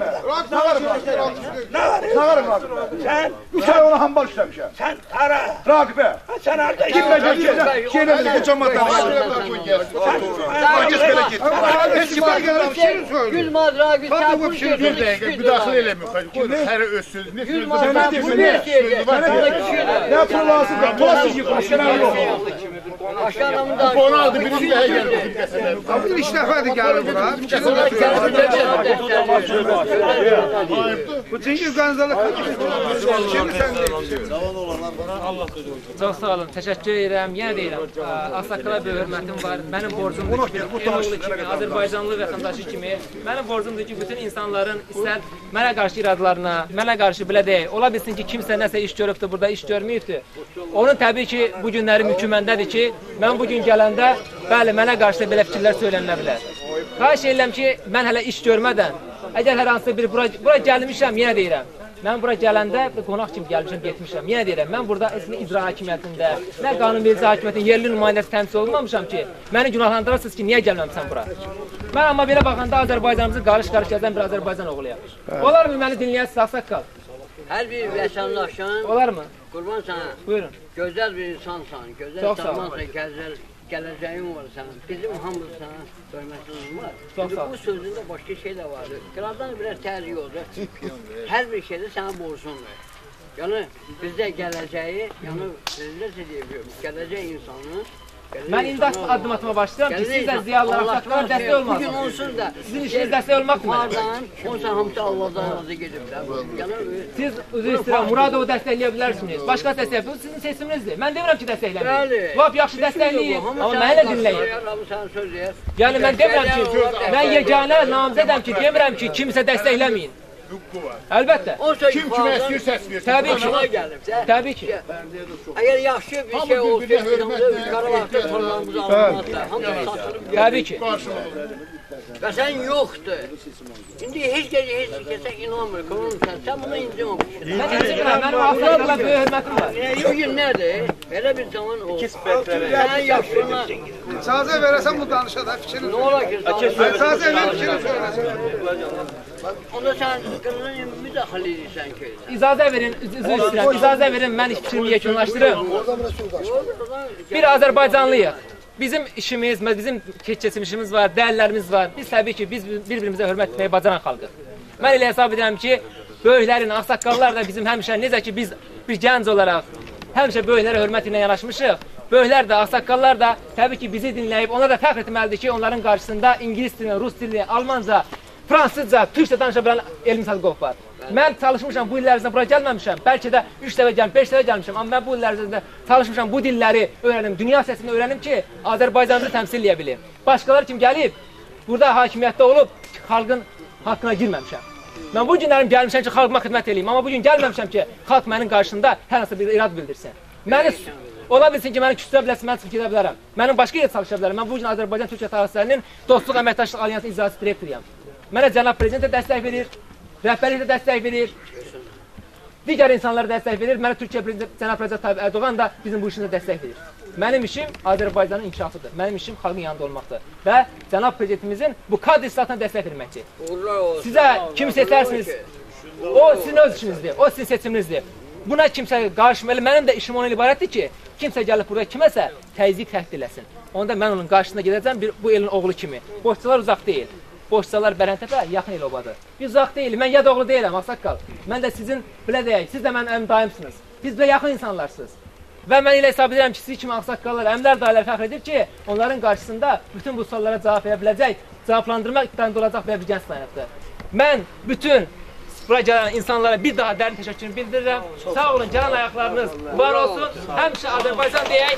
Nə var? Sən
Bir sene ona hambal işlemişim.
Sən ara.
Rakip'e.
Sən harda
Kimle geçeceğiz? Şeyle bu cemaattan. Herkes böyle gitti. Hepsi belgeler bir şey söylüyor.
Gülmaz Ragim
Ben de bu bir şey bir dakika müdahale edemiyor. Her öz söz. Ne söz?
Gülmaz Ragim bu ne diyecek?
Ne yapıyor lazım? Plastik yıkmışlar yok.
Aşağılamın da
Onu aldı bir daha geldi. Bir iş defa da geldi buna. Bu Cengiz Ganzalı şimdi sen de.
Çox sağ olun, təşəkkür edirəm. Yenə deyirəm, Ağsaqqala böyük hörmətim var. Mənim borcumdur ki, bir oğlu kimi, Azərbaycanlı vətəndaşı kimi, mənim borcumdur ki, bütün insanların istər mənə qarşı iradlarına, mənə qarşı belə deyək, ola bilsin ki, kimsə nəsə iş görübdür, burada iş görməyibdir. Onun təbii ki, bu günləri müküməndədir ki, mən bugün gələndə, bəli, mənə qarşı da belə fikirlər söylənə bilər. Xahiş edirəm ki, mən hələ iş görmədən, əgər hər hansısa bir bura gəlmişəm, yenə deyirəm. Mən bura gələndə qonaq kimi gəlmişəm, getmişəm. Yenə deyirəm, mən burada əslində icra hakimiyyətində, nə qanunverici hakimiyyətin yerli nümayəndəsi təmsil olunmamışam ki, məni günahlandırırsınız ki, niyə gəlməmişəm bura? Mən amma belə baxanda Azərbaycanımızı qarış-qarış gəzən bir Azərbaycan oğluyam. Olar mı məni dinləyəsiniz, Ağsaqqal?
Hər bir vətəndaşın
Olar mı?
qurban sənə
Buyurun.
gözəl bir insansan, gözəl
Çox sağ olun.
insansan, gözəl gələcəyin var sənin. Bizim hamımız sana hörmətimiz var.
Çox sağ ol.
Bu sözündə başqa şey də vardır. Kraldan biraz tərcih oldu. Hər bir şeydə sənə borcundur. Yəni bizdə gələcəyi, yəni necə deyim, gələcək insanı
Mən indi addım atma başlayıram ki, siz də ziyalılar, axsaqlar dəstək olmaz.
Bugün onsuz da
Sizin işiniz dəstək olmaq mı?
Onsa hamısı Allah'dan razı gedib də.
Siz üzr istəyirəm, Muradovu dəstəkləyə bilərsiniz. Başqa dəstək bu sizin seçiminizdir. Mən demirəm ki, dəstəkləməyin. Lap yaxşı dəstəkləyin, amma məni də dinləyin. Yəni mən demirəm ki, mən yeganə namizədəm ki, demirəm ki, kimsə dəstəkləməyin. Əlbəttə.
Kim kimə istəyirsə istəyir.
Təbii ki. Təbii ki.
Əgər yaxşı bir şey olsa, Qarabağda torlarımızı almazsa, hamısı satılıb
Təbii ki.
Və sən yoxdur. İndi heç kəsə inanmır, qılınırsan, sən buna incimamışsın.
Mən incimirəm, mənim axsaqlarla böyük hörmətim var.
Bugün nədir? Elə bir zaman o. Sən yaşına...
İcazə verəsən bu danışa da fikrini
Nə ola ki?
İcazə ver fikrini söyləsin.
Onda sən qılının müdaxilə edirsən ki.
İcazə verin, üzr istəyirəm, icazə verin, mən fikrimi yekunlaşdırım. Bir Azərbaycanlıyıq. Bizim işimiz, bizim keçmişimiz var, dəyərlərimiz var. Biz təbii ki, biz bir-birimizə hörmət etməyi bacaran xalqıq. Mən elə hesab edirəm ki, böyüklərin, ağsaqqallar da bizim həmişə, necə ki biz bir gənc olaraq həmişə böyüklərə hörmət ilə yanaşmışıq. Böyüklər də, ağsaqqallar da təbii ki, bizi dinləyib, ona da fəxr etməlidir ki, onların qarşısında ingilis dilini, rus dilini, almanca, fransızca, türkçə danışa bilən Elmi Sadqov var. Mən çalışmışam, bu illərimizdə bura gəlməmişəm. Bəlkə də 3 dəfə gəlmişəm, 5 dəfə gəlmişəm. Amma mən bu illərimizdə çalışmışam, bu dilləri öyrənim, dünya səsini öyrənim ki, Azərbaycanımızı təmsil edə bilim. Başqaları kim gəlib, burada hakimiyyətdə olub, xalqın haqqına girməmişəm. Mən bu günlərim gəlmişəm ki, xalqıma xidmət edeyim. Amma bugün gəlməmişəm ki, xalq mənim qarşımda hər hansı bir irad bildirsin. Ola bilsin ki, məni küstürə biləsin, mən çıxıb gedə bilərəm. Mənim başqa yerdə çalışa bilərəm. Mən bugün Azərbaycan-Türkiyə tarixçilərinin Dostluq Əməkdaşlıq Alyansının icraçı direktoruyam. Mənə cənab prezident də dəstək verir, rəhbərlik də dəstək verir, digər insanlar dəstək verir, mənə Türkiyə prezidenti cənab Rəcəb Tayyip Ərdoğan da bizim bu işimizə dəstək verir. Mənim işim Azərbaycanın inkişafıdır, mənim işim xalqın yanında olmaqdır və cənab prezidentimizin bu kadr islahatına dəstək verməkdir. Sizə kim seçərsiniz, o sizin öz işinizdir, o sizin seçiminizdir. Buna kimsə qarşımalı, mənim də işim onun ibarətdir ki, kimsə gəlib burada kiməsə təzyiq təhdid eləsin. Onda mən onun qarşısında gedəcəm bu elin oğlu kimi. Boşçalar uzaq deyil. Boşçalar Bərəntəpə yaxın el obadır. Biz uzaq deyilik, mən yad oğlu deyiləm, ağsaqqal. Mən də sizin, belə deyək, siz də mənim daimsiniz. Biz də yaxın insanlarsınız. Və mən elə hesab edirəm ki, siz kimi ağsaqqallar, əmlər dayılar fəxr edir ki, onların qarşısında bütün bu suallara cavab verə biləcək, cavablandırmaq iqtidarında olacaq belə bir gənc dayanıqdır. Mən bütün bura gələn insanlara bir daha dərin təşəkkürümü bildirirəm. Sağ olun, gələn ayaqlarınız var olsun. Həmişə Azərbaycan deyək.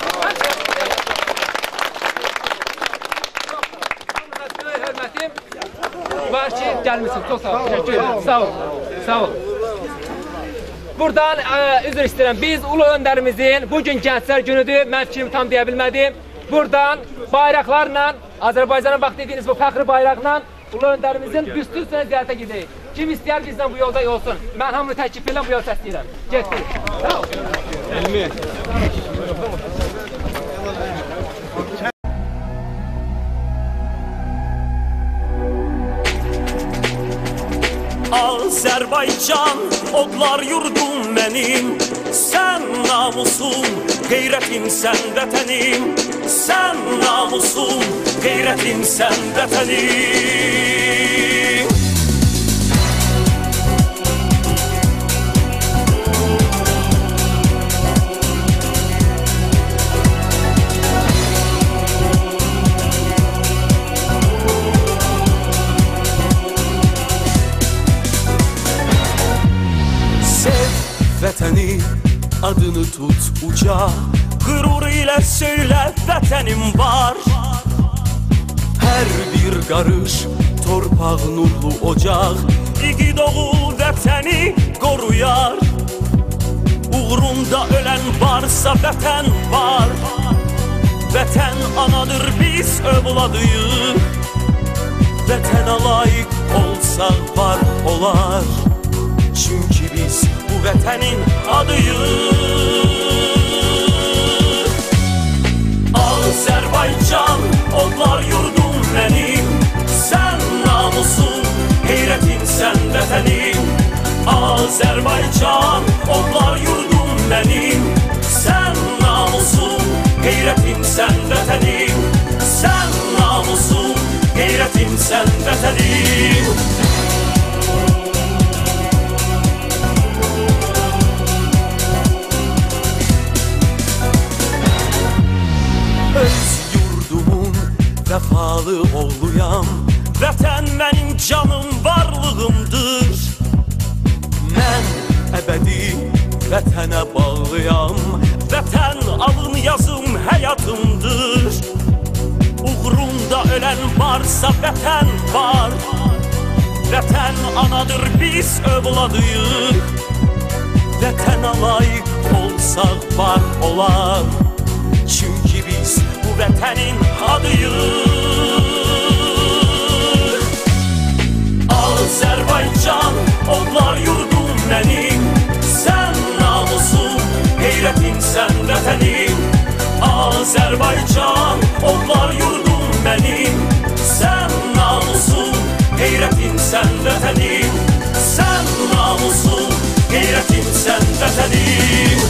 Hörmətim var ki, gəlmişsiniz. Çox sağ olun. Təşəkkür ederim. Sağ olun. Sağ olun. Buradan üzr istəyirəm. Biz ulu öndərimizin bugün Gənclər günüdür. Mən fikrimi tam deyə bilmədim. Buradan bayraqlarla, Azərbaycana bax dediyiniz bu fəxri bayraqla ulu öndərimizin büstü üstünə ziyarətə gedəyik. Kim istəyər bizdən bu yolda olsun. Mən hamını təklif edirəm, bu yol səsləyirəm. Getdik. Sağ olun. Elmi.
Azərbaycan, odlar yurdum mənim. Sən namusum, qeyrətim, sən vətənim. Sən namusum, qeyrətim, sən vətənim.
Vətəni adını tut uca,
qürur ilə söylə vətənim var.
Hər bir qarış torpaq nurlu ocaq,
İqid oğul vətəni qoruyar. Uğrunda ölən varsa vətən var. Vətən anadır, biz övladıyıq. Vətənə layiq olsaq var olar. Çünki biz bu vətənin adıyıq. Azərbaycan, odlar yurdum mənim. Sən namusum, qeyrətim, sən vətənim. Azərbaycan, odlar yurdum mənim. Sən namusum, qeyrətim, sən vətənim.
oğluyam. Vətən mənim canım varlığımdır. Mən əbədi vətənə bağlıyam. Vətən alın yazım həyatımdır. Uğrunda ölən varsa vətən var. Vətən anadır, biz övladıyıq. Vətənə layiq olsaq var olar. Çünki biz bu vətənin adıyıq. Azərbaycan, onlar yurdum mənim. Sən namusum, heyrətimsən vətənim. Azərbaycan, onlar yurdum mənim. Sən namusum, heyrətimsən vətənim. Sən namusum, heyrətimsən vətənim.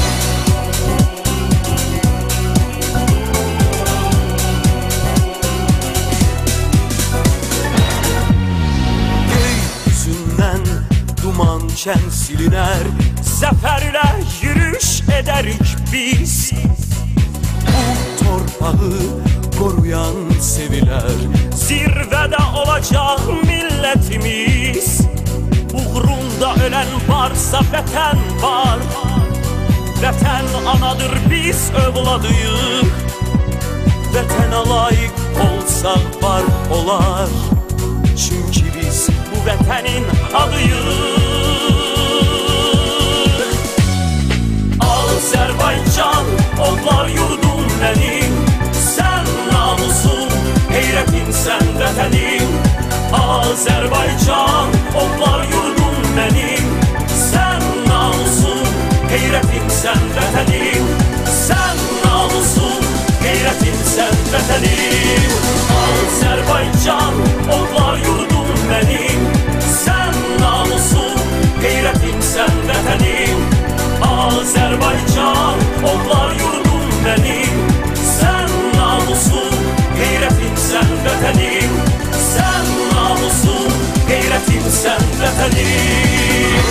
Gökyüzündən duman kən silinər. Zəfərlə yürüş edərik biz. Bu torpağı koruyan sevilər. Zirvədə olacaq millətimiz. Uğrunda ölən varsa vətən var. Vətən anadır, biz övladıyıq. Vətənə layiq olsaq var olar. Çünki biz bu vətənin adıyıq. Azərbaycan, onlar yurdum mənim. Sən namusum, heyrətimsən vətənim. Azərbaycan, onlar yurdum mənim. Sən namusum, heyrətimsən vətənim. Sən namusum, heyrətimsən vətənim. Azərbaycan, onlar yurdum mənim. Sən namusum, heyrətimsən vətənim. Azərbaycan, onlar yurdum mənim. Sən namusum, heyrətimsən vətənim. Sən namusum, heyrətimsən vətənim.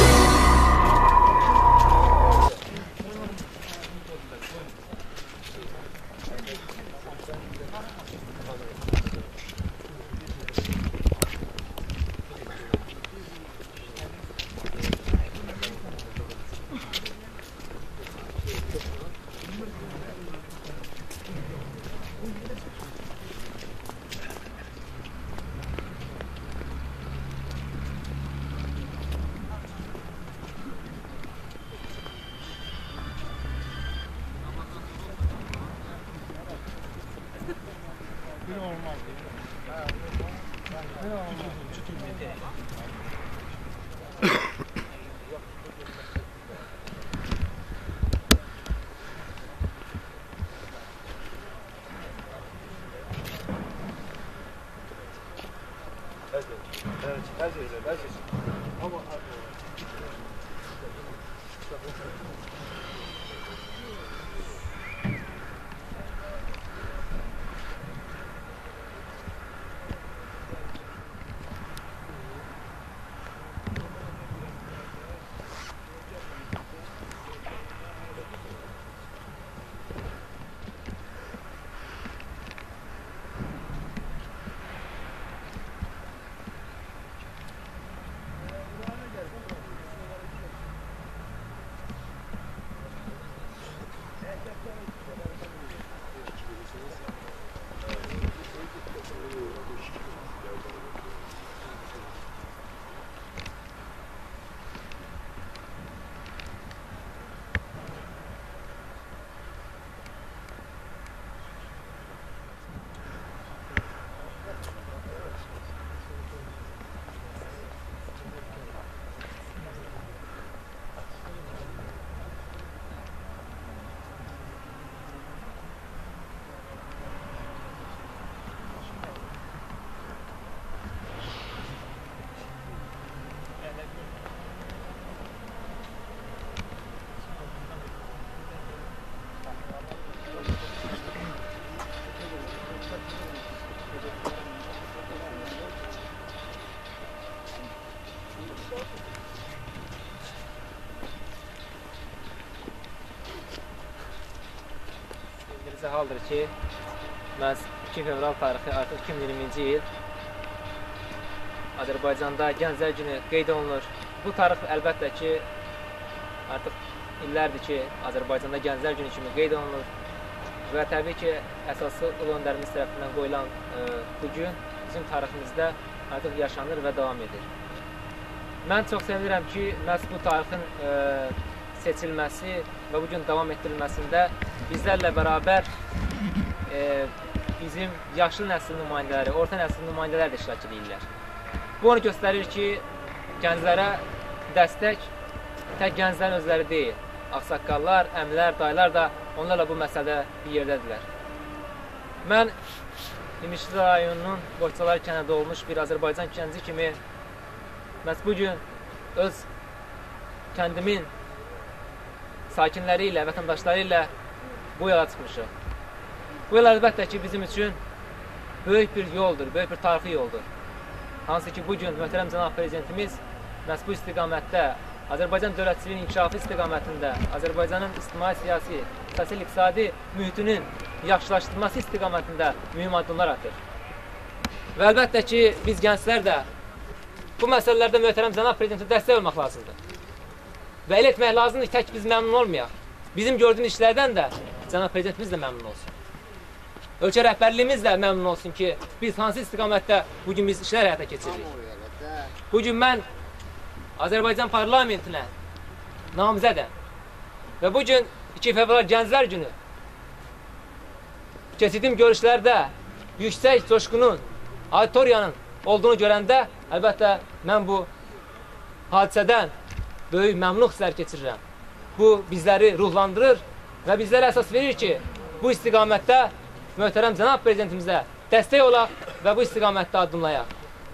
haldır ki, məhz
2 fevral tarixi artıq 2020-ci il Azərbaycanda Gənclər Günü qeyd olunur. Bu tarix əlbəttə ki, artıq illərdir ki, Azərbaycanda Gənclər Günü kimi qeyd olunur və təbii ki, əsası ulu öndərimiz tərəfindən qoyulan bu gün bizim tariximizdə artıq yaşanır və davam edir. Mən çox sevinirəm ki, məhz bu tarixin seçilməsi və bu gün davam etdirilməsində bizlərlə bərabər bizim yaşlı nəsil nümayəndələri, orta nəsil nümayəndələr də iştirak edirlər. Bu onu göstərir ki, gənclərə dəstək tək gənclərin özləri deyil. Ağsaqqallar, əmlər, dayılar da onlarla bu məsələdə bir yerdədirlər. Mən İmişli rayonunun Boçalar kəndində olmuş bir Azərbaycan kənci kimi məhz bu gün öz kəndimin sakinləri ilə, vətəndaşları ilə bu yola çıxmışıq. Bu yol əlbəttə ki, bizim üçün böyük bir yoldur, böyük bir tarixi yoldur. Hansı ki, bugün möhtərəm cənab prezidentimiz məhz bu istiqamətdə, Azərbaycan dövlətçiliyin inkişafı istiqamətində, Azərbaycanın ictimai, siyasi, sosial-iqtisadi mühitinin yaxşılaşdırılması istiqamətində mühüm addımlar atır. Və əlbəttə ki, biz gənclər də bu məsələlərdə möhtərəm cənab prezidentin dəstək olmaq lazımdır. Və elə etmək lazımdır ki, tək biz məmnun olmayaq. Bizim gördüyümüz işlərdən də cənab prezidentimiz də məmnun olsun. Ölkə rəhbərliyimiz də məmnun olsun ki, biz hansı istiqamətdə bugün biz işlər həyata keçiririk. Bugün mən Azərbaycan parlamentinə namizədəm və bugün 2 fevral Gənclər Günü keçirdiyim görüşlərdə yüksək coşqunun, auditoriyanın olduğunu görəndə əlbəttə mən bu hadisədən böyük məmnunluq hisslər keçirirəm. Bu bizləri ruhlandırır və bizlərə əsas verir ki, bu istiqamətdə möhtərəm cənab prezidentimizə dəstək olaq və bu istiqamətdə addımlayaq.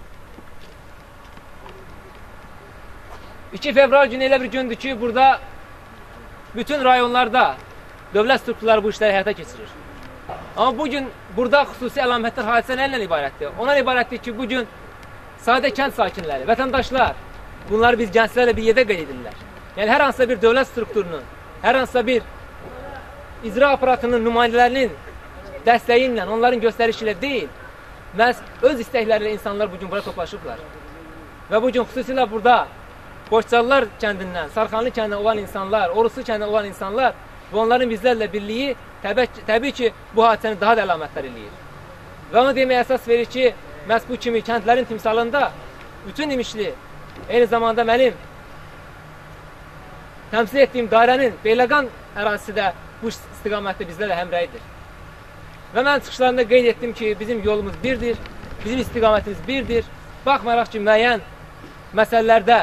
2 fevral günü elə bir gündür ki, burada bütün rayonlarda dövlət strukturları bu işləri həyata keçirir. Amma bugün burada xüsusi əlamətlər hadisə nələrlə ibarətdir? Ondan ibarətdir ki, bugün sadə kənd sakinləri, vətəndaşlar, bunları biz gənclərlə bir yerdə qeyd edirlər. Yəni, hər hansısa bir dövlət strukturunun, hər hansısa bir icra aparatının nümayəndələrinin dəstəyi ilə, onların göstərişi ilə deyil, məhz öz istəklərlə insanlar bugün burada toplaşıblar. Və bugün xüsusilə burada Boçalılar kəndindən, Sarxanlı kəndindən olan insanlar, Orusu kəndindən olan insanlar və onların bizlərlə birliyi təbii ki, bu hadisəni daha da əlamətlər eləyir. Və onu deməyə əsas verir ki, məhz bu kimi kəndlərin timsalında bütün İmişli, eyni zamanda mənim təmsil etdiyim dairənin Beyləqan ərazisi də bu istiqamətdə bizlərlə həmrəydir. Və mən çıxışlarında qeyd etdim ki, bizim yolumuz birdir, bizim istiqamətimiz birdir. Baxmayaraq ki, müəyyən məsələlərdə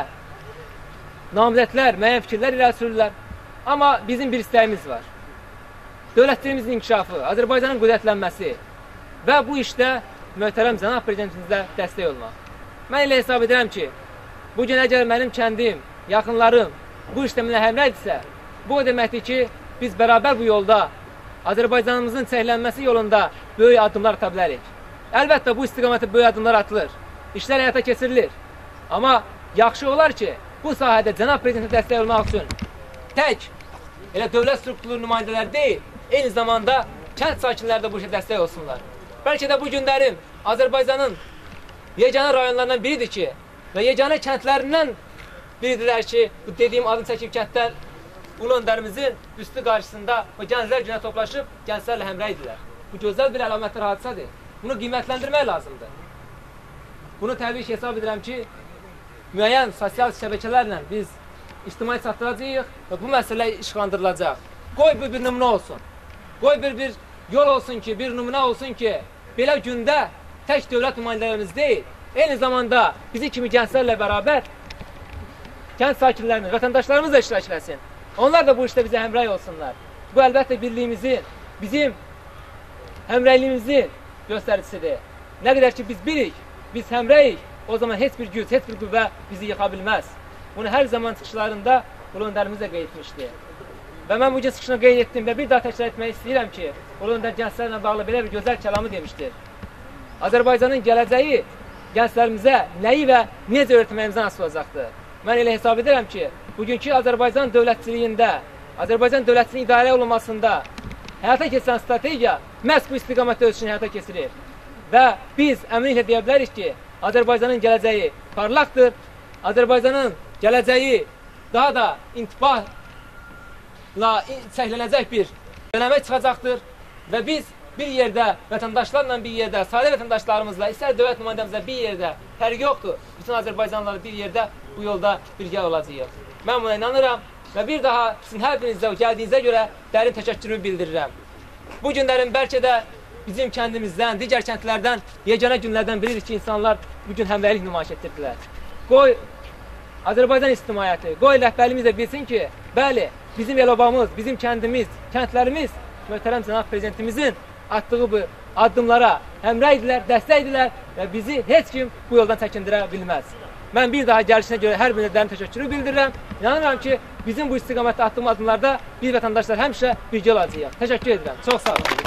namizədlər, müəyyən fikirlər irəli sürürlər. Amma bizim bir istəyimiz var. Dövlətçilimizin inkişafı, Azərbaycanın qüdrətlənməsi və bu işdə möhtərəm cənab prezidentimizlə dəstək olmaq. Mən elə hesab edirəm ki, bugün əgər mənim kəndim, yaxınlarım bu işlə mənə həmrəydirsə, bu o deməkdir ki, biz bərabər bu yolda Azərbaycanımızın çəklənməsi yolunda böyük addımlar ata bilərik. Əlbəttə, bu istiqamətdə böyük addımlar atılır, işlər həyata keçirilir. Amma yaxşı olar ki, bu sahədə cənab prezidentin dəstək olmaq üçün tək elə dövlət strukturlu nümayəndələr deyil, eyni zamanda kənd sakinləri də bu işə dəstək olsunlar. Bəlkə də bu günlərim Azərbaycanın yeganə rayonlarından biridir ki, və yeganə kəndlərindən biridirlər ki, bu dediyim adını çəkib kəndlər ulu öndərimizin üstü qarşısında o gənclər günə toplaşıb gənclərlə həmrəydirlər. Bu gözəl bir əlamətlər hadisədir. Bunu qiymətləndirmək lazımdır. Bunu təbii ki, hesab edirəm ki, müəyyən sosial şəbəkələrlə biz ictimai çatdıracağıq və bu məsələ işğlandırılacaq. Qoy bir nümunə olsun. Qoy bir yol olsun ki, bir nümunə olsun ki, belə gündə tək dövlət nümayəndələrimiz deyil, eyni zamanda bizi kimi gənclərlə bərabər kənd sakinlərinin, vətəndaşlarımız da iştirak eləsin. Onlar da bu işdə bizə həmrəy olsunlar. Bu əlbəttə birliyimizin, bizim həmrəyliyimizin göstəricisidir. Nə qədər ki biz birik, biz həmrəyik, o zaman heç bir güc, heç bir qüvvə bizi yıxa bilməz. Bunu hər zaman çıxışlarında ulu öndərimiz də qeyd etmişdi. Və mən bugün çıxışını qeyd etdim və bir daha təkrar etmək istəyirəm ki, ulu öndər gənclərlə bağlı belə bir gözəl kəlamı demişdir. Azərbaycanın gələcəyi gənclərimizə nəyi və necə öyrətməyimizdən asılı olacaqdır. Mən elə hesab edirəm ki, bugünkü Azərbaycan dövlətçiliyində, Azərbaycan dövlətçiliyin idarə olunmasında həyata keçirilən strategiya məhz bu istiqamətdə öz üçün həyata keçirir. Və biz əminliklə deyə bilərik ki, Azərbaycanın gələcəyi parlaqdır, Azərbaycanın gələcəyi daha da intibahla çəklənəcək bir dönəmə çıxacaqdır və biz bir yerdə, vətəndaşlarla bir yerdə, sadə vətəndaşlarımızla, istər dövlət nümayəndəmizlə bir yerdə, fərqi yoxdur. Bütün Azərbaycanlıları bir yerdə bu yolda birgə olacağıq. Mən buna inanıram və bir daha sizin hər birinizə gəldiyinizə görə dərin təşəkkürümü bildirirəm. Bu günlərin bəlkə də bizim kəndimizdən, digər kəndlərdən, yeganə günlərdən biridir ki, insanlar bugün həmrəylik nümayiş etdirdilər. Qoy Azərbaycan ictimaiyyəti, qoy rəhbərimiz də bilsin ki, bəli, bizim el-obamız, bizim kəndimiz, kəndlərimiz möhtərəm cənab prezidentimizin atdığı bu addımlara həmrəydilər, dəstəkdilər və bizi heç kim bu yoldan çəkindirə bilməz. Mən bir daha gəlişinə görə hər birinə dərin təşəkkürü bildirirəm. İnanıram ki, bizim bu istiqamətdə attığım addımlarda biz vətəndaşlar həmişə birgə olacağıq. Təşəkkür edirəm. Çox sağ olun.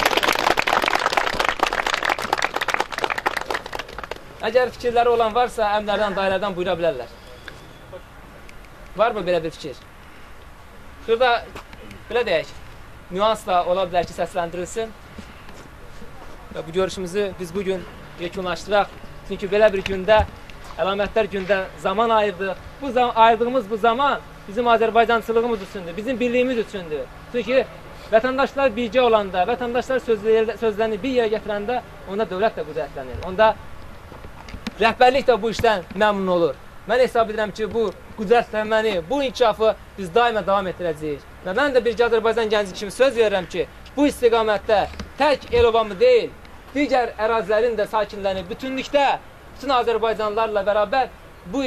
Əgər fikirləri olan varsa, əmlərdən, dairədən buyura bilərlər. Var mı belə bir fikir? Şurada, belə deyək, nüans da ola bilər ki, səsləndirilsin. Və bu görüşümüzü biz bugün yekunlaşdıraq. Çünki belə bir gündə, əlamətlər gündə zaman ayırdıq. Ayırdığımız bu zaman bizim Azərbaycançılığımız üçündür, bizim birliyimiz üçündür. Çünki vətəndaşlar birgə olanda, vətəndaşlar sözlərini bir yerə gətirəndə, onda dövlət də qüdrətlənir. Onda rəhbərlik də bu işdən məmnun olur. Mən hesab edirəm ki, bu qüdrətlənməni, bu inkişafı biz daima davam etdirəcəyik. Və mən də bircə Azərbaycan gənci kimi söz verirəm ki, bu istiqamətdə tək el-obamı deyil, digər ərazilərin də sakinlərini bütünlükdə, bütün Azərbaycanlılarla bərabər bu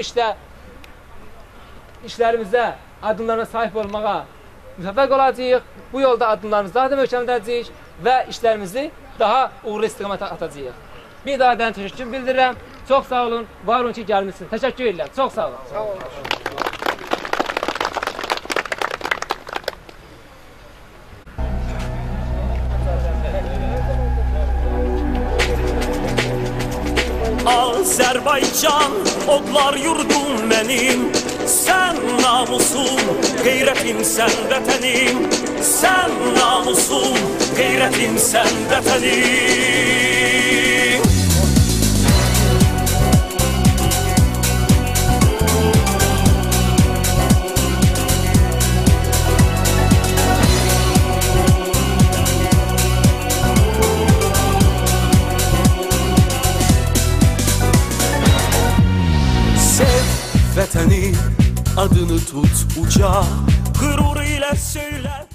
işlərimizə, addımlarına sahib olmağa müvəffəq olacağıq. Bu yolda addımlarımızı daha da möhkəmlədəcəyik və işlərimizi daha uğurlu istiqamətə atacağıq. Bir daha dərin təşəkkür bildirirəm. Çox sağ olun, var olun ki, gəlmişsiniz. Təşəkkür edirəm. Çox sağ olun. Sağ olun.
Azərbaycan, odlar yurdum mənim. Sən namusum, qeyrətim, sən vətənim. Sən namusum, qeyrətim, sən vətənim.
Vətəni adını tut uca,
qürur ilə söylə.